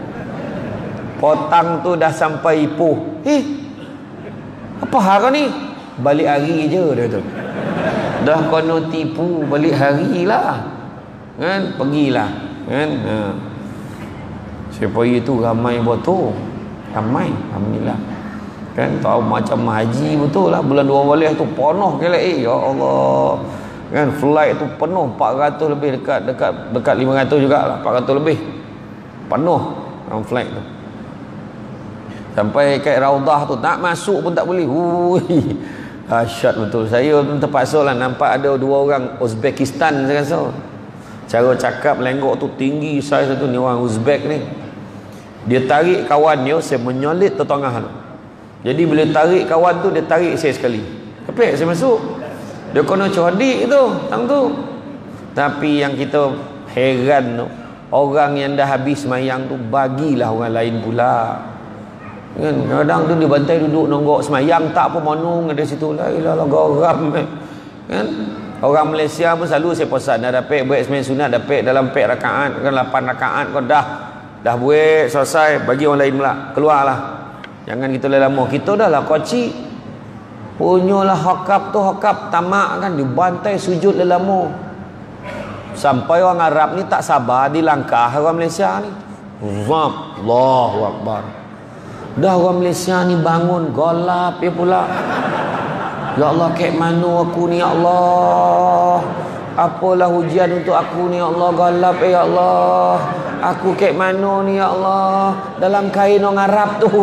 potang tu dah sampai Ipoh. Eh, apa hari ni? Balik hari je dia tu. Dah kena tipu, balik hari lah kan, pergilah kan. Ha. Siapa itu ramai betul, ramai alhamdulillah kan. Tahu macam haji betul lah, bulan dua belas tu penuh K L I A, ya Allah kan. Flight tu penuh, empat ratus lebih, dekat dekat dekat lima ratus jugalah, empat ratus lebih penuh dalam flight tu. Sampai kat Raudah tu tak masuk pun tak boleh. Hui, dahsyat betul. Saya terpaksa lah, nampak ada dua orang Uzbekistan saya rasa. Cara cakap lenggok tu tinggi, saya satu ni orang Uzbek ni. Dia tarik kawan dia, saya menyolit ke tengah tu. Jadi bila tarik kawan tu, dia tarik saya sekali. Kepek saya masuk. Dia kena codik tu, tang tu. Tapi yang kita heran tu, orang yang dah habis semayang tu bagilah orang lain pula. Kan kadang tu dia bantai duduk nonggok semayang tak apa monong ada situ. La ilaha garam kan. Orang Malaysia pun selalu saya pesan, dah dapat buat sembahyang sunat, dapat dalam empat rakaat kan, lapan rakaat kau dah dah buat selesai, bagi orang lain pula, keluarlah. Jangan kita lama, kita dah lah kocik punyalah hokap tu, hokap tamak kan, dibantai sujud lelama. Sampai orang Arab ni tak sabar dilangkah orang Malaysia ni. Zab, Allahu Akbar. Dah orang Malaysia ni bangun golap dia pula. Ya Allah, kek mana aku ni ya Allah? Apalah hujan untuk aku ni ya Allah, golap eh ya Allah. Aku kek mana ni ya Allah? Dalam kain orang Arab tu.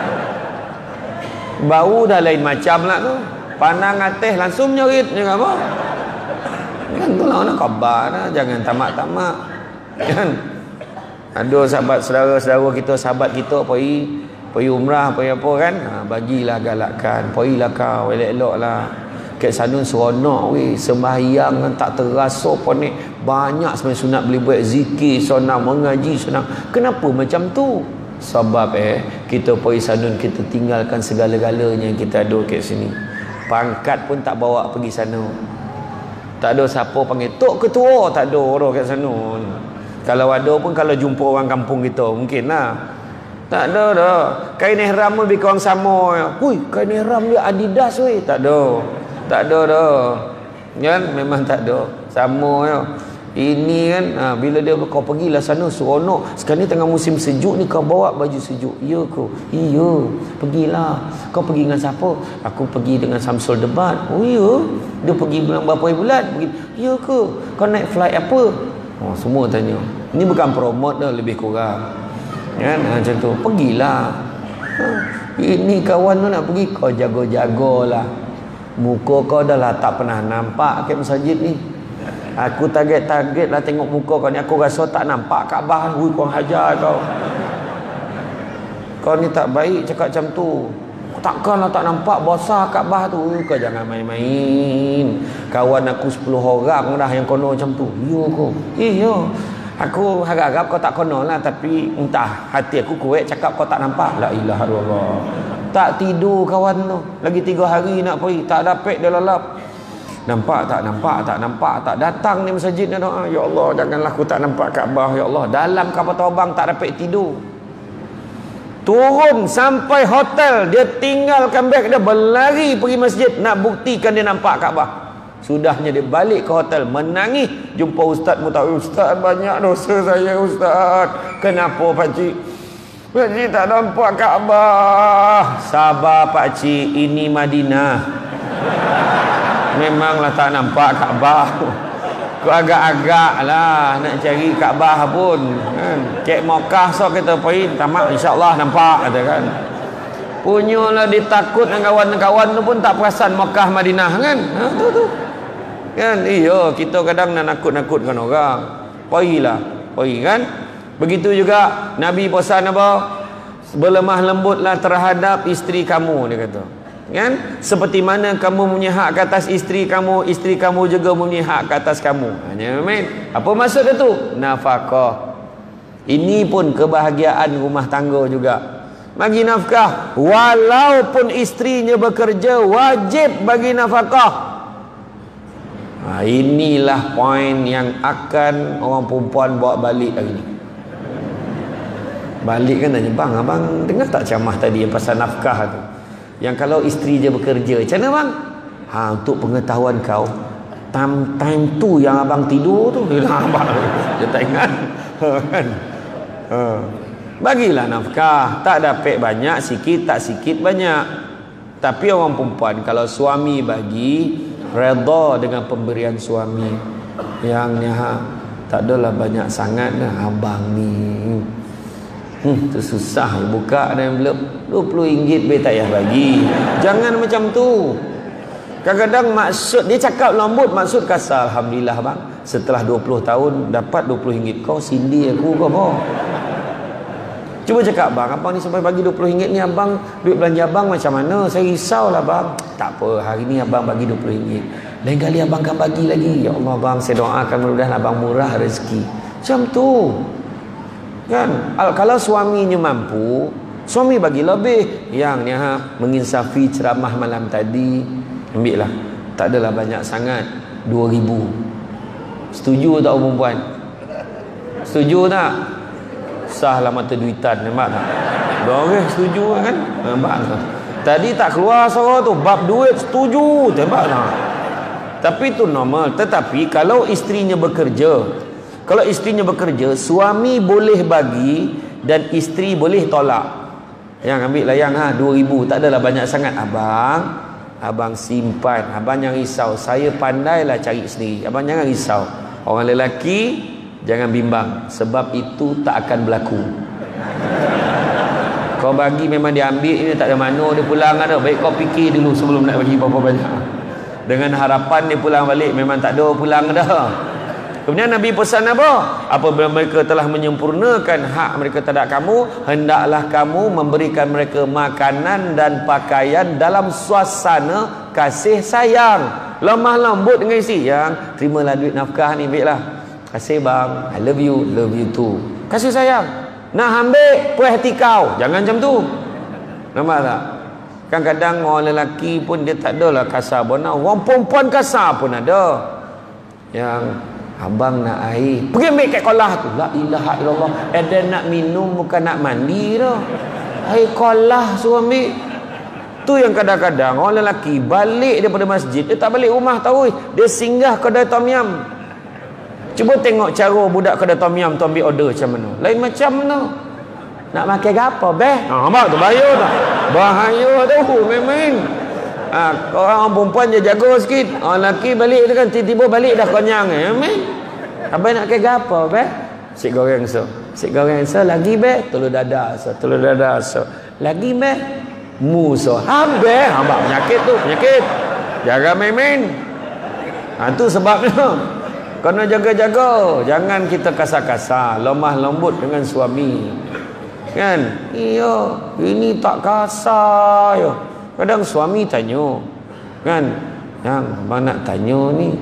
Bau dah lain macam lah tu. Pandang atas langsung nyerit ni apa? Kan tu lah nak khabar lah. Jangan tamak-tamak. Kan? Ada sahabat saudara-saudara kita, sahabat kita pergi pergi umrah, pergi apa kan, ha, bagilah galakan, pergilah kau, elok-elok lah kat sana seronok weh, sembahyang kan tak terasa pun ni, banyak sebenarnya sunat boleh buat, zikir sunat, mengaji sunat. Kenapa macam tu? Sebab eh kita pergi sana, kita tinggalkan segala-galanya yang kita ada kat sini. Pangkat pun tak bawa pergi sana, tak ada siapa panggil tok ketua, tak ada orang kat sana. Kalau ada pun kalau jumpa orang kampung kita mungkin lah. Tak ada dah. Kain ihram pun lebih kurang sama. Hui, kain ihram dia Adidas weh. Tak ada. Tak ada dah. Kan? Memang tak ada. Sama ya. Ini kan, ha, bila dia kau pergilah sana seronok. Sekarang ni tengah musim sejuk ni, kau bawa baju sejuk. Ya ke? Iya. Pergilah. Kau pergi dengan siapa? Aku pergi dengan Samsul Debat. Oh iya. Dia pergi bulan berapa bulan? Pergi. Ya ke? Kau naik flight apa? Oh, semua tanya. Ini bukan promote dah, lebih kurang. Kan, macam tu, pergilah. Ha, ini kawan tu nak pergi, kau jaga-jagalah. Muka kau dah lah tak pernah nampak kat masjid ni. Aku target-target lah tengok muka kau ni. Aku rasa tak nampak Kaabah. Ui, kau hajar kau. Kau ni tak baik cakap macam tu. Takkanlah tak nampak bosah Kaabah tu. Kau jangan main-main. Kawan aku sepuluh orang dah yang kono macam tu. Ya kau? Eh, ya. Aku harap-harap kau tak kena lah. Tapi entah hati aku kuat cakap kau tak nampak. La ilaha illallah. Tak tidur kawan tu. Lagi tiga hari nak pergi. Tak dapat dia lalap. Nampak tak? Nampak tak? Nampak tak? Datang ni masjid ni doa. Ya Allah, janganlah aku tak nampak Kaabah. Ya Allah, dalam kapal terbang tak dapat tidur. Turun sampai hotel. Dia tinggalkan beg dia, berlari pergi masjid. Nak buktikan dia nampak Kaabah. Sudahnya dia balik ke hotel, menangis. Jumpa ustaz Mutawi. Ustaz, banyak dosa saya ustaz. Kenapa pakcik? Pakcik tak nampak Kaabah. Sabar pakcik, ini Madinah. Memanglah tak nampak Kaabah. Kau agak-agak lah nak cari Kaabah pun kan. Cek Mekah so kita pergi tamak, insyaAllah nampak kata kan. Punyalah ditakut dengan kawan-kawan tu pun tak perasan Mekah Madinah kan. Ha, tu tu kan, iya kita kadang nak nakut-nakutkan orang. Pergilah, pergi kan. Begitu juga Nabi pesan apa? Berlemah lembutlah terhadap isteri kamu, dia kata. Kan? Seperti mana kamu punya hak ke atas isteri kamu, isteri kamu juga punya hak ke atas kamu. Hanya amin. Apa maksud itu? Nafkah. Ini pun kebahagiaan rumah tangga juga. Bagi nafkah, walaupun isterinya bekerja, wajib bagi nafkah. Ha, inilah poin yang akan orang perempuan bawa balik hari ni. Balik kan tanya, bang, abang dengar tak ceramah tadi yang pasal nafkah tu? Yang kalau isteri je bekerja, macam mana bang? Ha, untuk pengetahuan kau, time, time tu yang abang tidur tu, dia abang dia tak ingat. Kan? Ha. Bagilah nafkah. Tak dapat banyak, sikit, tak sikit banyak. Tapi orang perempuan, kalau suami bagi, redha dengan pemberian suami. Yang ni ha, tak adalah banyak sangat dah abang ni. Hmm, tu susah buka dan envelope dua puluh ringgit be tak payah bagi. Jangan macam tu. Kadang-kadang maksud dia cakap lembut, maksud kasar. Alhamdulillah bang, setelah dua puluh tahun dapat dua puluh ringgit. Kau sindi aku ke apa? Cuba cakap, bang, abang ni sampai bagi dua puluh ringgit ni, abang duit belanja abang macam mana? Saya risaulah bang. Tak apa, hari ni abang bagi dua puluh ringgit. Lain kali abang akan bagi lagi. Ya Allah bang, saya doakan mudah-mudahan abang murah rezeki. Macam tu. Kan? Kalau suaminya mampu, suami bagi lebih. Yang ni ha, menginsafi ceramah malam tadi, ambil lah. Tak adalah banyak sangat, dua ribu. Setuju tak orang perempuan? Setuju tak? Sah lah mata duitan, nampak tak? Okey, setuju kan? Nampak tak? Tadi tak keluar suara tu, bab duit setuju, nampak tak? Tapi itu normal. Tetapi kalau isterinya bekerja, kalau isterinya bekerja, suami boleh bagi dan isteri boleh tolak. Yang ambil layang ha dua ribu, tak adalah banyak sangat. Abang, abang simpan. Abang jangan risau. Saya pandailah cari sendiri. Abang jangan risau. Orang lelaki jangan bimbang, sebab itu tak akan berlaku. Kau bagi memang dia ambil, ini tak ada mana dia pulang ada. Baik kau fikir dulu sebelum nak bagi berapa banyak. Dengan harapan dia pulang balik, memang tak ada pulang dah. Kemudian Nabi pesan apa? Apabila mereka telah menyempurnakan hak mereka terhadap kamu, hendaklah kamu memberikan mereka makanan dan pakaian dalam suasana kasih sayang. Lemah lembut dengan isteri. Yang terimalah duit nafkah ni, baiklah. Kasih bang, I love you, love you too. Kasih sayang. Nak ambil puas hati kau, jangan macam tu. Nampak tak? Kan kadang orang lelaki pun dia tak adalah kasar bonau. Orang perempuan kasar pun ada. Yang abang nak air, pergi ambil kat kolah tu. La ilaha illallah. Ada nak minum bukan nak mandi dah. Air kolah suruh ambil. Tu yang kadang-kadang orang lelaki balik daripada masjid, dia tak balik rumah tahu. Dia singgah kedai tom yum. Cuba tengok cara budak kedai tom yum tu ambil order macam mana. Lain macam mana. Nak makan apa beh? Ha, nampak tu bahaya tak? Bahaya tu memang. Ha, orang perempuan je jaga sikit. Orang lelaki balik tu kan tiba-tiba balik dah konyang eh. Memang. Abang nak makan apa beh? Sik goreng so. Sik goreng so lagi beh, telur dadah so, telur dadah so. Lagi beh, mu so. Habis, nampak penyakit tu, penyakit. Jaga main-main. Ha, tu sebabnya. Kena jaga-jaga. Jangan kita kasar-kasar, lemah lembut dengan suami. Kan? Iya, ini tak kasar ya. Kadang suami tanya, kan? Yang abang nak tanya ni,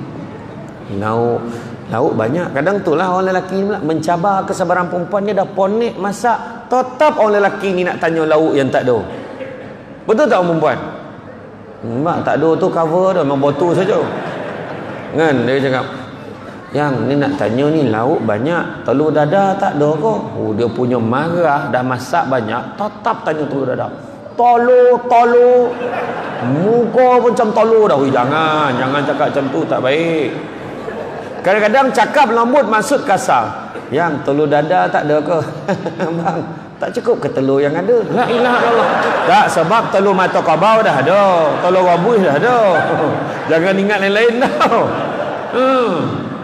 lauk lauk banyak. Kadang tu lah orang lelaki ni mencabar kesabaran perempuan, dia dah ponik masak, tetap orang lelaki ni nak tanya lauk yang tak ada. Betul tak orang perempuan? Mak tak ada tu cover dah, memang botol saja. Kan? Dia cakap, yang ni nak tanya ni lauk banyak, telur dadah tak ada kok. Oh, dia punya marah, dah masak banyak, tetap tanya telur dadah. Tolong, tolong. Muka pun macam tolong dah. Ui, jangan, jangan cakap macam tu, tak baik. Kadang-kadang cakap lembut maksud kasar. Yang telur dadah tak ada ke? Bang, tak cukup ke telur yang ada? La ilaha illallah. Tak, sebab telur mata kabau dah ada, telur rabus dah ada. Jangan ingat lain-lain dah. Hmm.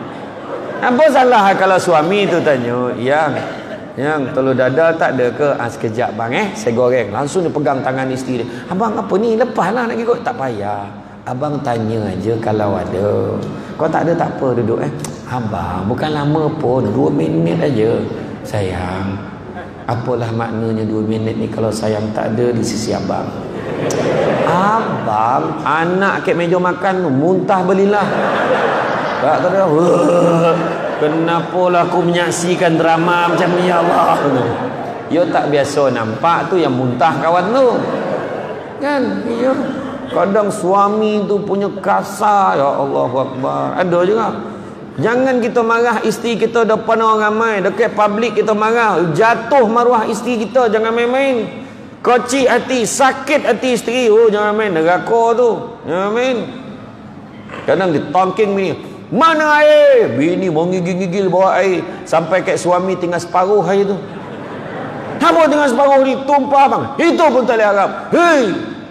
Apa salah kalau suami tu tanya, yang yang telur dadah tak ada ke? Ah, sekejap bang eh, saya goreng. Langsung dia pegang tangan isteri dia. Abang apa ni? Lepaslah nak ikut. Tak payah. Abang tanya aja kalau ada. Kau tak ada tak apa, duduk eh. Abang, bukan lama pun, dua minit aja. Sayang, apalah maknanya dua minit ni kalau sayang tak ada di sisi abang. Abang, anak kat meja makan muntah belilah. Tak tahu dah. Kenapalah aku menyaksikan drama macam ni, ya Allah. Yo tak biasa nampak tu yang muntah kawan tu. Kan? Yo. Kadang suami tu punya kasar, ya Allahu Akbar. Ada juga. Jangan kita marah isteri kita depan orang ramai, dekat public kita marah, jatuh maruah isteri kita, jangan main-main. Kocik hati, sakit hati isteri. Oh, jangan main neraka tu. Jangan main. Kadang ditongking bini. Mana air? Bini menggigil-gigil bawa air. Sampai kat suami tinggal separuh air tu. Apa tinggal separuh ni? Tumpah bang. Itu pun tak boleh harap. Hei!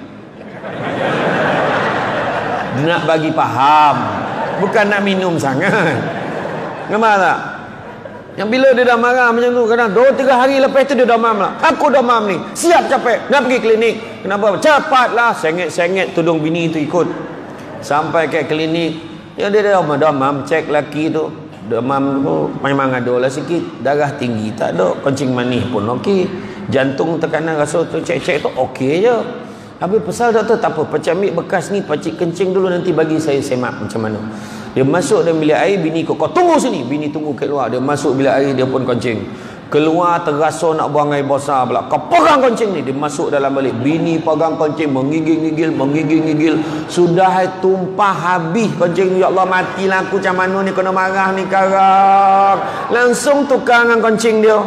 Dia nak bagi faham. Bukan nak minum sangat. Nampak tak? Yang bila dia dah marah macam tu, kadang dua tiga hari lepas tu dia demam lah. Aku demam ni. Siap capek. Nak pergi klinik. Kenapa? Cepatlah. Sengit-sengit tudung bini tu ikut. Sampai ke klinik. Ya dia dah demam, cek laki tu demam tu memang ada lah sikit, darah tinggi tak ada, kencing manis pun okey, jantung tekanan rasa tu cek-cek tu okey je. Habis pasal doktor tak apa, pacik ambil bekas ni, pacik kencing dulu nanti bagi saya semak macam mana. Dia masuk dalam bilik air, bini kau, kau tunggu sini, bini tunggu kat luar. Dia masuk bilik air, dia pun kencing. Keluar terasa nak buang air besar pula. Kau pegang kencing ni. Dia masuk dalam balik. Bini pegang kencing. Menggigil-gigil. Menggigil-gigil. Sudah tumpah habis kencing. Ya Allah, matilah aku macam mana ni. Kena marah ni karang. Langsung tukar dengan kencing dia.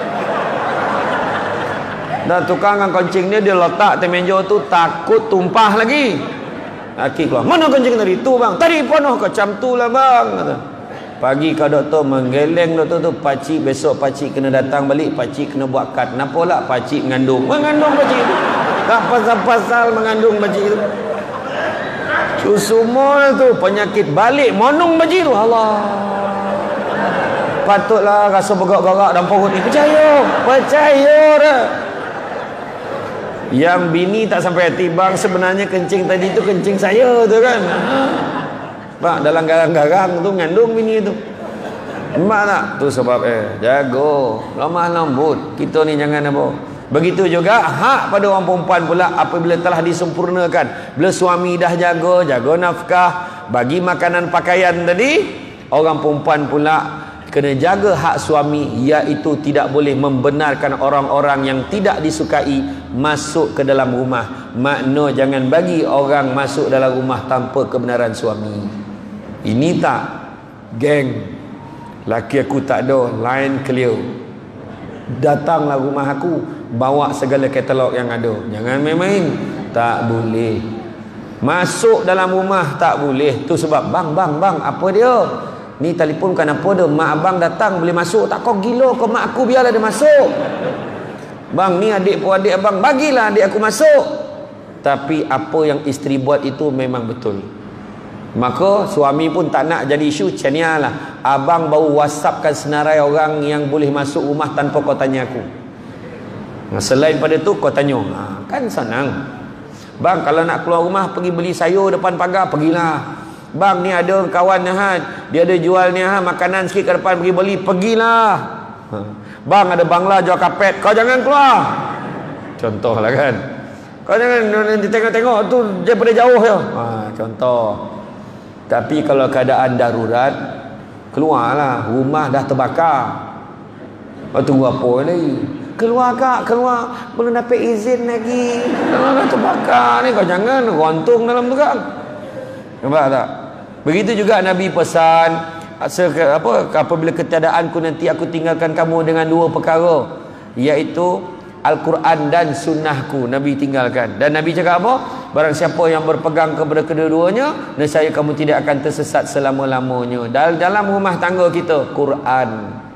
Dan tukar dengan kencing dia. Dia letak atas meja tu. Takut tumpah lagi. Laki keluar. Mana kencing tadi? Tu bang. Tadi penuh ke? Macam tu lah bang. Kata. Pagi kau doktor menggeleng doktor tu, pakcik besok pakcik kena datang balik, pakcik kena buat kad. Kenapa lah pakcik mengandung? Mengandung pakcik tu. Tak pasal-pasal mengandung pakcik tu. Tu semua tu penyakit balik monong pakcik tu. Allah. Patutlah rasa bergerak-gerak dalam perut ni. Percaya. Percaya dah. Yang bini tak sampai hati, bang sebenarnya kencing tadi tu kencing saya tu kan. Bang dalam garang-garang tu mengandung bini tu. Mak tak? Tu sebab eh jago, lemah lembut. Kita ni jangan apa. Begitu juga hak pada orang perempuan pula apabila telah disempurnakan. Bila suami dah jaga, jaga nafkah, bagi makanan pakaian tadi, orang perempuan pula kena jaga hak suami, iaitu tidak boleh membenarkan orang-orang yang tidak disukai masuk ke dalam rumah. Makna jangan bagi orang masuk dalam rumah tanpa kebenaran suami. Ini tak geng, laki aku tak ada, line clear, datanglah rumah aku, bawa segala katalog yang ada. Jangan main-main. Tak boleh masuk dalam rumah, tak boleh. Tu sebab bang bang bang apa dia ni, telefon kan apa dia, mak abang datang boleh masuk tak? Kau gila kau, mak aku biarlah dia masuk. Bang ni adik pun adik abang, bagilah adik aku masuk. Tapi apa yang isteri buat itu memang betul. Maka suami pun tak nak jadi isu. Macam lah, abang baru whatsappkan senarai orang yang boleh masuk rumah tanpa kau tanya aku. Selain pada tu kau tanya, ha, kan senang. Bang kalau nak keluar rumah pergi beli sayur depan pagar, pergilah. Bang ni ada kawan Nihat, dia ada jual ni ha, makanan sikit ke depan, pergi beli, pergilah. Ha. Bang ada bangla jual kapet, kau jangan keluar. Contoh lah kan. Kau jangan tengok-tengok tu daripada jauh je. Ha, contoh. Tapi kalau keadaan darurat, keluarlah. Rumah dah terbakar. Oh, tunggu apa lagi? Keluar kak, keluar. Belum dapat izin lagi. Kalau dah terbakar ni, kau jangan rontung dalam tu kan. Nampak tak? Begitu juga Nabi pesan, apa, apabila ketiadaanku nanti aku tinggalkan kamu dengan dua perkara, iaitu Al-Quran dan sunnahku. Nabi tinggalkan. Dan Nabi cakap apa? Barang siapa yang berpegang kepada kedua-duanya, nescaya kamu tidak akan tersesat selama-lamanya. Dalam, dalam rumah tangga kita, Quran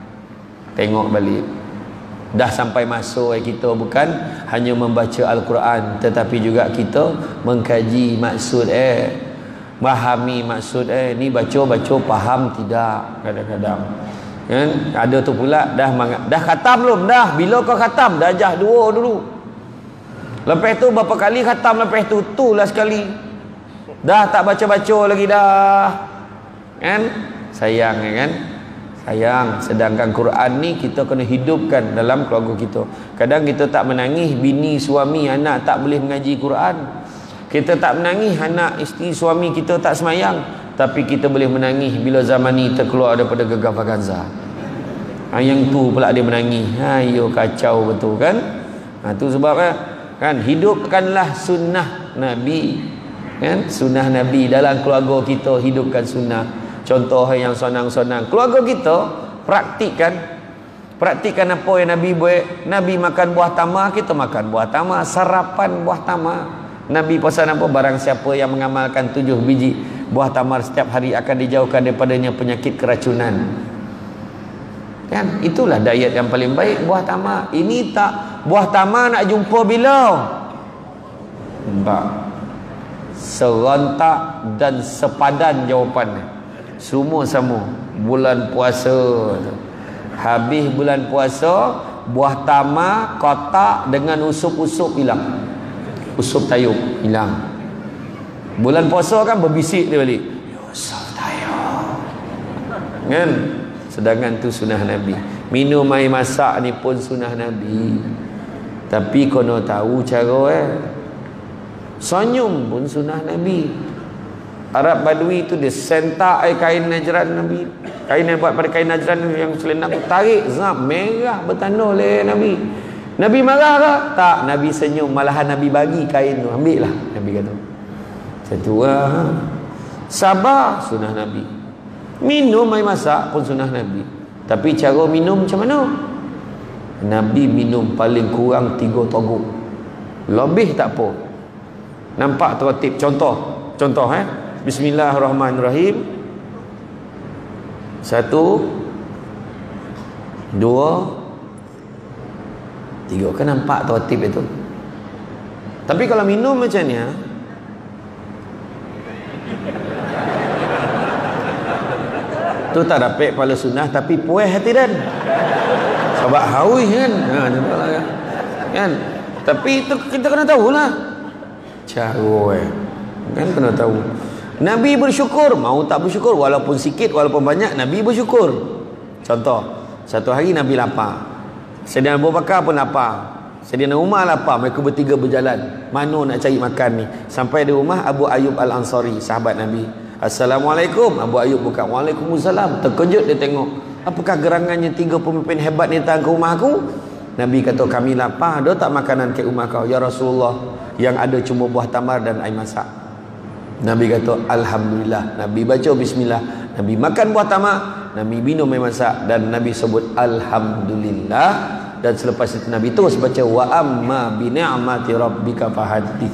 tengok balik. Dah sampai masa kita bukan hanya membaca Al-Quran, tetapi juga kita mengkaji maksud eh, memahami maksud eh. Ni baca-baca faham tidak kadang-kadang. Kan? Ada tu pula dah dah khatam belum? Dah. Bila kau khatam? Darjah dua dulu. Lepas tu berapa kali khatam, lepas tu tu lah sekali. Dah tak baca-baca lagi dah. Kan? Sayang kan? Sayang. Sedangkan Quran ni kita kena hidupkan dalam keluarga kita. Kadang kita tak menangis bini, suami, anak tak boleh mengaji Quran. Kita tak menangis anak, isteri, suami kita tak semayang. Tapi kita boleh menangis bila zaman ni terkeluar daripada gegabah Gaza. Ha, yang tu pula dia menangis. Ha, yo kacau betul kan? Ha, tu sebab eh, kan hidupkanlah sunnah Nabi. Kan? Sunnah Nabi dalam keluarga kita, hidupkan sunnah. Contoh yang sonang-sonang. Keluarga kita praktikkan. Praktikkan apa yang Nabi buat. Nabi makan buah tamar, kita makan buah tamar. Sarapan buah tamar. Nabi pesan apa? Barang siapa yang mengamalkan tujuh biji buah tamar setiap hari akan dijauhkan daripadanya penyakit keracunan. Kan? Itulah diet yang paling baik, buah tamar. Ini tak, buah tamar nak jumpa bila? Tak. Serentak dan sepadan jawapannya. Semua sama. Bulan puasa. Habis bulan puasa, buah tamar kotak dengan usup-usup hilang. Usup tayub hilang. Bulan puasa kan berbisik dia balik, usup tayub kan. Sedangkan tu sunnah Nabi. Minum air masak ni pun sunnah Nabi. Tapi kena tahu cara eh. Senyum pun sunnah Nabi. Arab Badui tu dia sentak air kain najran Nabi. Kain yang buat pada kain najran yang selendang tu, tarik zap merah bertanda oleh Nabi. Nabi marah ke? Tak. Nabi senyum. Malahan Nabi bagi kain tu, ambil lah, Nabi kata. Satu lah. Sabar sunnah Nabi. Minum air masak pun sunnah Nabi. Tapi cara minum macam mana? Nabi minum paling kurang tiga togok. Lebih tak apa. Nampak tertib. Contoh. Contoh eh. Bismillahirrahmanirrahim. Satu, dua, tiga. Kan nampak tertib itu. Tapi kalau minum macam ni, tu tak dapat pahala sunnah tapi puas hati dan sebab haus kan. Ha, nampaklah kan. Kan? Tapi itu kita kena tahulah cara eh. Kan kena tahu. Nabi bersyukur, mau tak bersyukur walaupun sikit walaupun banyak, Nabi bersyukur. Contoh, satu hari Nabi lapar. Sayyidina Abu Bakar pun lapar. Sayyidina Umar lapar, mereka bertiga berjalan. Mana nak cari makan ni? Sampai di rumah Abu Ayyub Al-Ansari, sahabat Nabi. Assalamualaikum. Abu Ayyub buka. Waalaikumsalam. Terkejut dia tengok. Apakah gerangannya tiga pemimpin hebat ni datang ke rumah aku? Nabi kata, kami lapar. Ada tak makanan ke rumah kau? Ya Rasulullah, yang ada cuma buah tamar dan air masak. Nabi kata, Alhamdulillah. Nabi baca Bismillah. Nabi makan buah tamar. Nabi minum air masak. Dan Nabi sebut Alhamdulillah. Dan selepas itu Nabi terus baca, wa amma bi ni'mati rabbika fahaddits.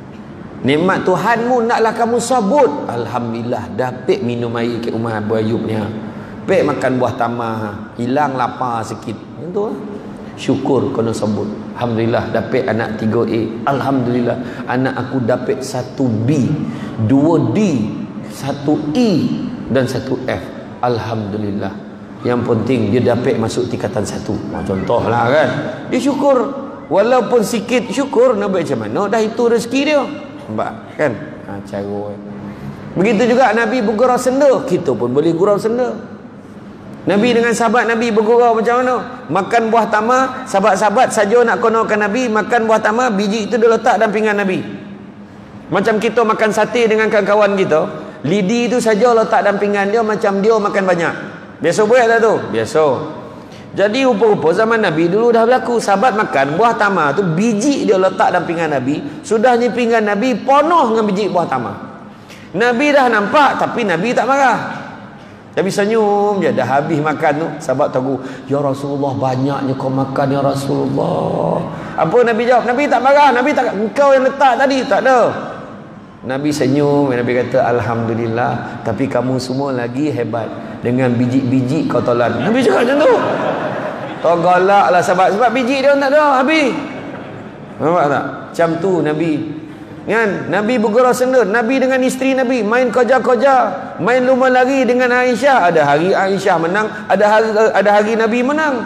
Nikmat Tuhanmu naklah kamu sebut. Alhamdulillah, dapat minum air ke rumah Abu Ayyub ni. Dapat makan buah tamar, hilang lapar sikit. Itu lah. Syukur kena sebut. Alhamdulillah dapat anak tiga A. Alhamdulillah anak aku dapat satu B, dua D, satu E dan satu F. Alhamdulillah. Yang penting dia dapat masuk tingkatan satu. Contohlah kan. Dia syukur. Walaupun sikit syukur. Nak buat macam mana? Dah itu rezeki dia. Nampak kan? Ha, cara. Begitu juga Nabi bergurau senda. Kita pun boleh gurau senda. Nabi dengan sahabat Nabi bergurau macam mana? Makan buah tamar, sahabat-sahabat saja nak konorkan Nabi makan buah tamar, biji itu dia letak dalam pinggan Nabi. Macam kita makan sate dengan kawan-kawan kita, lidi itu saja letak dalam pinggan dia macam dia makan banyak. Biasa buat tak tu? Biasa. Jadi rupa-rupa zaman Nabi dulu dah berlaku. Sahabat makan buah tamar tu, biji dia letak dalam pinggan Nabi. Sudahnya pinggan Nabi penuh dengan biji buah tamar. Nabi dah nampak tapi Nabi tak marah. Nabi senyum je. Dah habis makan tu, sahabat tahu, ya Rasulullah banyaknya kau makan ya Rasulullah. Apa Nabi jawab? Nabi tak marah. Nabi tak, engkau yang letak tadi. Tak ada. Nabi senyum. Nabi kata, Alhamdulillah, tapi kamu semua lagi hebat. Dengan biji-biji kau tolan. Nabi cakap macam tu. Kau galak lah sahabat. Sebab biji dia tak ada. Habis. Nampak tak? Macam tu Nabi. Kan? Nabi bergurau senda. Nabi dengan isteri Nabi main koja-koja, main lumba lari dengan Aisyah. Ada hari Aisyah menang, ada hari ada hari Nabi menang.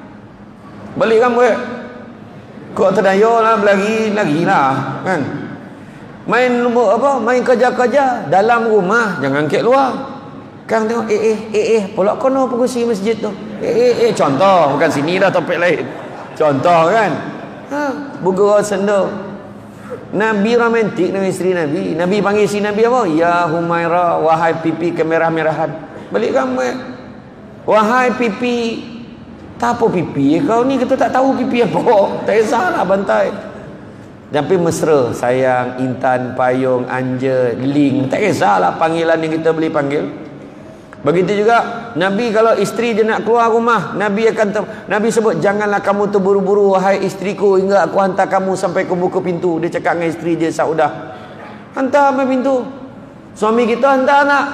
Balik kan buat. Kau terdaya lah berlari, larilah kan. Main lumba apa? Main koja-koja dalam rumah, jangan kek luar. Kang tengok eh eh eh eh pulak kono pengusi masjid tu. Eh eh eh contoh, bukan sini dah topik lain. Contoh kan. Ha, bergurau senda. Nabi romantik dengan isteri Nabi. Nabi panggil si Nabi apa? Ya Humaira, wahai pipi kemerah-merahan. Balik kamu eh. Wahai pipi. Tak apa pipi kau ni, kita tak tahu pipi apa. Tak kisahlah bantai. Tapi mesra, sayang, Intan, Payung, Anja, Ling. Tak kisahlah panggilan yang kita boleh panggil. Begitu juga Nabi kalau isteri dia nak keluar rumah, Nabi akan Nabi sebut, janganlah kamu terburu-buru wahai isteriku hingga aku hantar kamu sampai ke buka pintu. Dia cakap dengan isteri dia, Saudah, hantar sampai pintu. Suami kita hantar anak,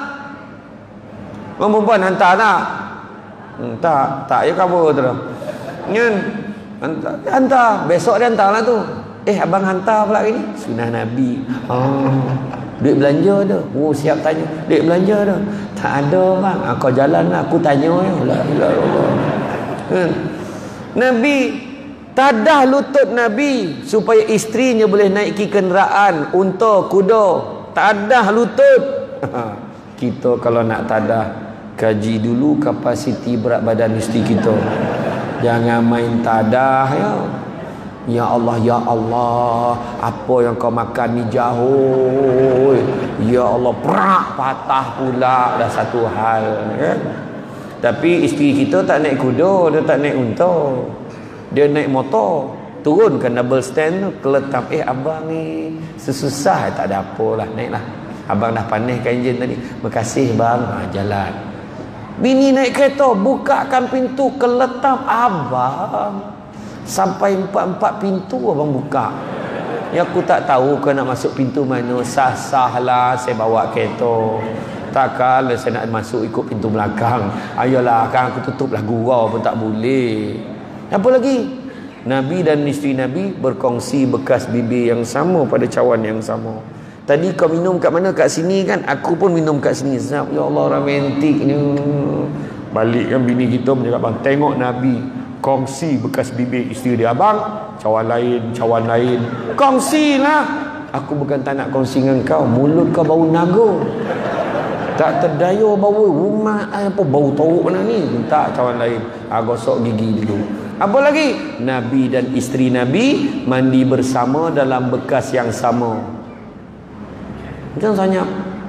orang perempuan hantar anak. hmm, tak tak ya kamu terus kan hantar, hantar besok dia hantar lah tu. Eh abang hantar pula ini sunnah Nabi. Oh, duit belanja ada. Oh siap tanya. Duit belanja ada. Tak ada bang. Ah, kau jalan lah. Aku tanya ya. La ilaha illallah. Hmm. Nabi tadah lutut Nabi supaya isterinya boleh naiki kenderaan, unta, kuda. Tadah lutut. Kita kalau nak tadah, kaji dulu kapasiti berat badan isteri kita. Jangan main tadah ya. Ya Allah, ya Allah, apa yang kau makan ni jauh. Ya Allah, prak patah pula, dah satu hal kan. Tapi isteri kita tak naik kuda, dia tak naik unta, dia naik motor. Turunkan double stand tu, keletam. Eh abang ni sesusah, tak ada apalah, naiklah. Abang dah panaskan enjin tadi. Makasih bang. Ha, jalan. Bini naik kereta, bukakan pintu, keletam. Abang sampai empat-empat pintu abang buka. Ya aku tak tahu kau nak masuk pintu mana. Sah-sah lah saya bawa kereta. takkan saya nak masuk ikut pintu belakang. Ayolah, kan aku tutuplah gurau pun tak boleh. Apa lagi? Nabi dan isteri Nabi berkongsi bekas bibir yang sama pada cawan yang sama. Tadi kau minum kat mana? Kat sini kan? Aku pun minum kat sini. Ya Allah, romantiknya. Balik kan bini kita bercakap, bang, tengok Nabi kongsi bekas bibir isteri dia. Abang, cawan lain, cawan lain. Kongsilah. Aku bukan tak nak kongsi dengan kau. Mulut kau bau naga. Tak terdaya bau rumah apa bau teruk mana ni. Tak, cawan lain. Ha, gosok gigi dulu. Apa lagi? Nabi dan isteri Nabi mandi bersama dalam bekas yang sama. Macam senyap.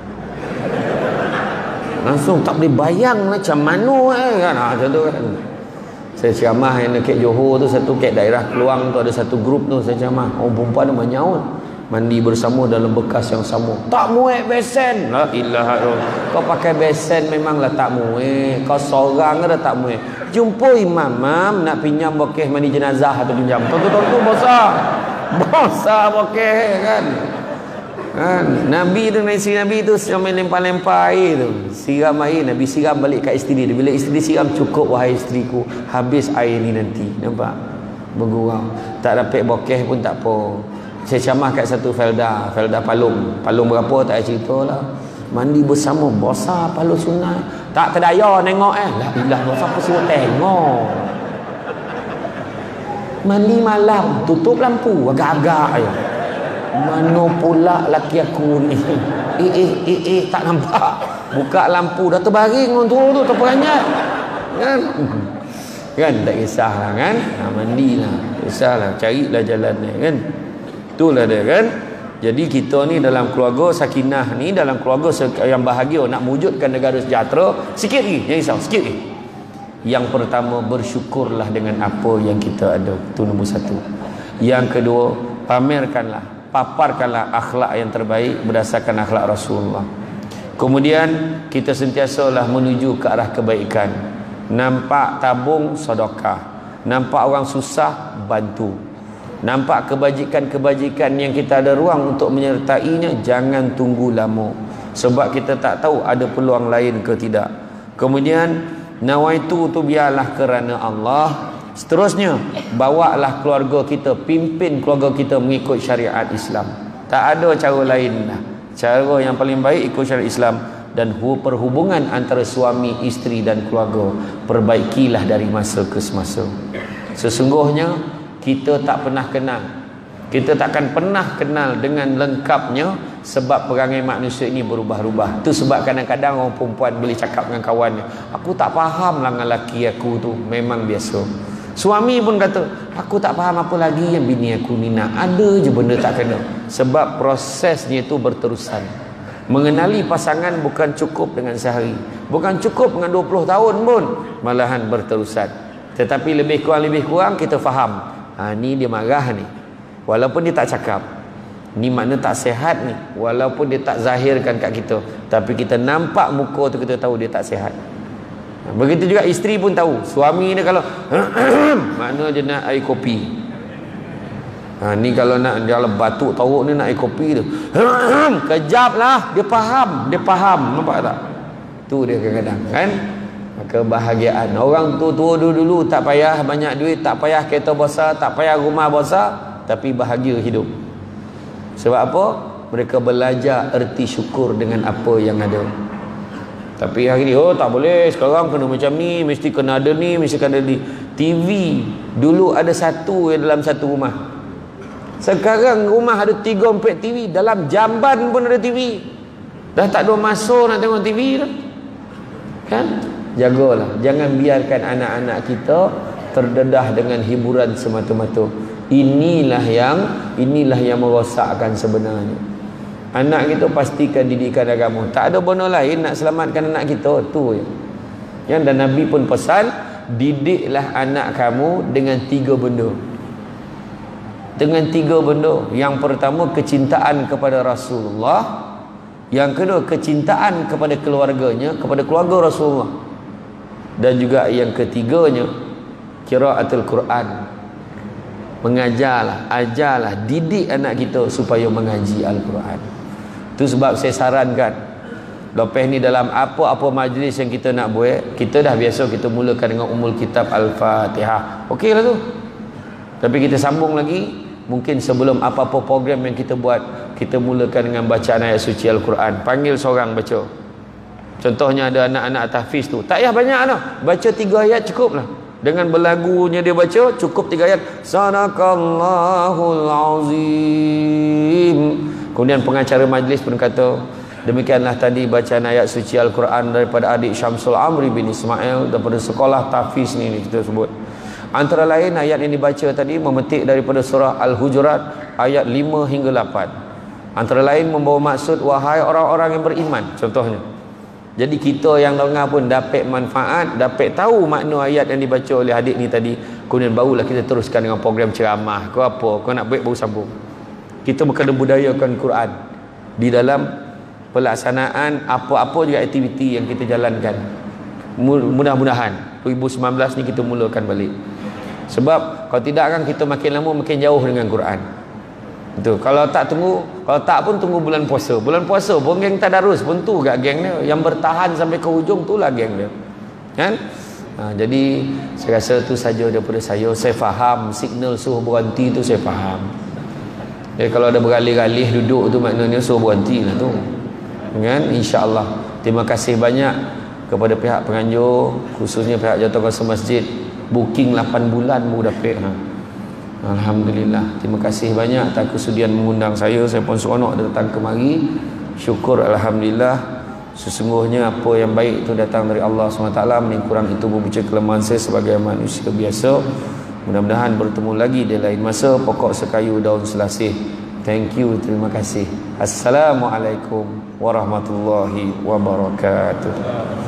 Langsung tak boleh bayang macam mana eh, kan. Ha, macam tu kan. Saya ceramah yang dekat Johor tu, satu kat daerah Keluang tu ada satu grup tu saya ceramah. Orang perempuan tu menyaut. Mandi bersama dalam bekas yang sama. Tak muek besen. La ilaha illallah. Kau pakai besen memanglah tak muek. Kau seorang dah tak muek. Jumpa imam, mam nak pinjam bokeh mandi jenazah atau pinjam. Tonton-tonton tu besar. Besar bokeh kan. Kan? Nabi tu, isteri Nabi tu sampai lempar-lempar air tu. Siram air, Nabi siram balik kat isteri dia. Bila isteri siram, cukup wahai isteriku. Habis air ni nanti. Nampak? Bergurau. Tak dapat bokeh pun tak apa. Saya ceramah kat satu Felda, Felda Palung. Palung berapa tak payah cerita lah. Mandi bersama, besar Palung sunat. Tak terdaya tengok eh. La ilah, siapa suruh tengok. Mandi malam, tutup lampu, agak-agak je. Mana pula laki aku ni? Eh, eh, eh, eh, tak nampak. Buka lampu, dah terbaring orang tua tu, terperanjat. Kan? Kan, tak kisah kan? Ha, mandilah. Tak kisahlah, carilah jalan ni kan? Itulah dia kan. Jadi kita ni dalam keluarga sakinah ni, dalam keluarga yang bahagia, nak wujudkan negara sejahtera, sikit lagi, jangan risau, sikit lagi. Yang pertama, bersyukurlah dengan apa yang kita ada. Itu nombor satu. Yang kedua, pamerkanlah, paparkanlah akhlak yang terbaik berdasarkan akhlak Rasulullah. Kemudian kita sentiasalah menuju ke arah kebaikan. Nampak tabung, sedekah. Nampak orang susah, bantu. Nampak kebajikan-kebajikan yang kita ada ruang untuk menyertainya, jangan tunggu lama. Sebab kita tak tahu ada peluang lain ke tidak. Kemudian, nawaitu tu biarlah kerana Allah. Seterusnya, bawalah keluarga kita, pimpin keluarga kita mengikut syariat Islam. Tak ada cara lain lah. Cara yang paling baik ikut syariat Islam. Dan perhubungan antara suami, isteri dan keluarga, perbaikilah dari masa ke semasa. Sesungguhnya, kita tak pernah kenal, kita takkan pernah kenal dengan lengkapnya, sebab perangai manusia ini berubah-ubah. Itu sebab kadang-kadang orang perempuan boleh cakap dengan kawannya, aku tak faham lah dengan laki aku tu. Memang biasa. Suami pun kata, aku tak faham apa lagi yang bini aku ni nak. Ada je benda tak kena. Sebab prosesnya itu berterusan. Mengenali pasangan bukan cukup dengan sehari, bukan cukup dengan dua puluh tahun pun, malahan berterusan. Tetapi lebih kurang lebih kurang kita faham, ha, ni dia marah ni, walaupun dia tak cakap. Ni makna tak sehat ni, walaupun dia tak zahirkan kat kita, tapi kita nampak muka tu, kita tahu dia tak sehat. Begitu juga isteri pun tahu. Suami dia kalau makna je nak air kopi, ha, ni kalau nak kalau batuk teruk ni nak air kopi tu kejap lah, dia faham, dia faham, nampak tak? Tu dia kadang-kadang kan. Kebahagiaan orang tu tua dulu-dulu tak payah banyak duit, tak payah kereta besar, tak payah rumah besar, tapi bahagia hidup. Sebab apa? Mereka belajar erti syukur dengan apa yang ada. Tapi hari ni, oh tak boleh, sekarang kena macam ni, mesti kena ada ni, mesti kena ada ni. T V dulu ada satu dalam satu rumah, sekarang rumah ada tiga empat T V. Dalam jamban pun ada T V. Dah tak ada masa nak tengok T V dah kan. Jagalah, jangan biarkan anak-anak kita terdedah dengan hiburan semata-mata. Inilah yang inilah yang merosakkan sebenarnya. Anak kita pastikan didikan agama. Tak ada benda lain nak selamatkan anak kita, tu je. Yang dan Nabi pun pesan, didiklah anak kamu dengan tiga benda. Dengan tiga benda. Yang pertama, kecintaan kepada Rasulullah. Yang kedua, kecintaan kepada keluarganya, kepada keluarga Rasulullah. Dan juga yang ketiganya, qiraatul Quran. Mengajarlah, ajarlah, didik anak kita supaya mengaji Al-Quran. Itu sebab saya sarankan, Lepas ni dalam apa-apa majlis yang kita nak buat, kita dah biasa kita mulakan dengan umul kitab Al-Fatihah. Okey lah tu. Tapi kita sambung lagi, mungkin sebelum apa-apa program yang kita buat, kita mulakan dengan bacaan ayat suci Al-Quran. Panggil seorang baca. Contohnya ada anak-anak tahfiz tu, tak payah banyak dah, baca tiga ayat cukup lah. Dengan berlagunya dia baca, cukup tiga ayat. Sadaqallahul azim. Kemudian pengacara majlis pun kata, demikianlah tadi bacaan ayat suci Al-Quran daripada adik Syamsul Amri bin Ismail daripada sekolah tahfiz ni, ni kita sebut. Antara lain ayat yang dibaca tadi memetik daripada surah Al-Hujurat ayat lima hingga lapan. Antara lain membawa maksud wahai orang-orang yang beriman, contohnya. Jadi kita yang dengar pun dapat manfaat, dapat tahu makna ayat yang dibaca oleh adik ni tadi. Kemudian barulah kita teruskan dengan program ceramah. Kau apa? Kau nak baik baru sambung. Kita berkena budayakan Quran di dalam pelaksanaan apa-apa juga aktiviti yang kita jalankan. Mudah-mudahan dua ribu sembilan belas ni kita mulakan balik. Sebab kalau tidak kan kita makin lama makin jauh dengan Quran. Itu kalau tak tunggu, kalau tak pun tunggu bulan puasa. Bulan puasa pun geng tadarus pun tu gak geng dia. Yang bertahan sampai ke hujung itulah geng dia. Kan? Ha, jadi saya rasa tu saja daripada saya. Saya faham signal suruh berhenti tu, saya faham. Jadi kalau ada beralih-alih duduk tu maknanya suruh berhenti lah tu. Kan? Insya-Allah. Terima kasih banyak kepada pihak penganjur, khususnya pihak Jawatankuasa Masjid. Booking lapan bulan baru dapat. Ha. Alhamdulillah. Terima kasih banyak atas kesudian mengundang saya. Saya pun seronok datang kemari. Syukur Alhamdulillah. Sesungguhnya apa yang baik itu datang dari Allah subhanahu wa taala. Yang kurang itu membaca kelemahan saya sebagai manusia biasa. Mudah-mudahan bertemu lagi di lain masa. Pokok sekayu daun selasih. Thank you. Terima kasih. Assalamualaikum warahmatullahi wabarakatuh.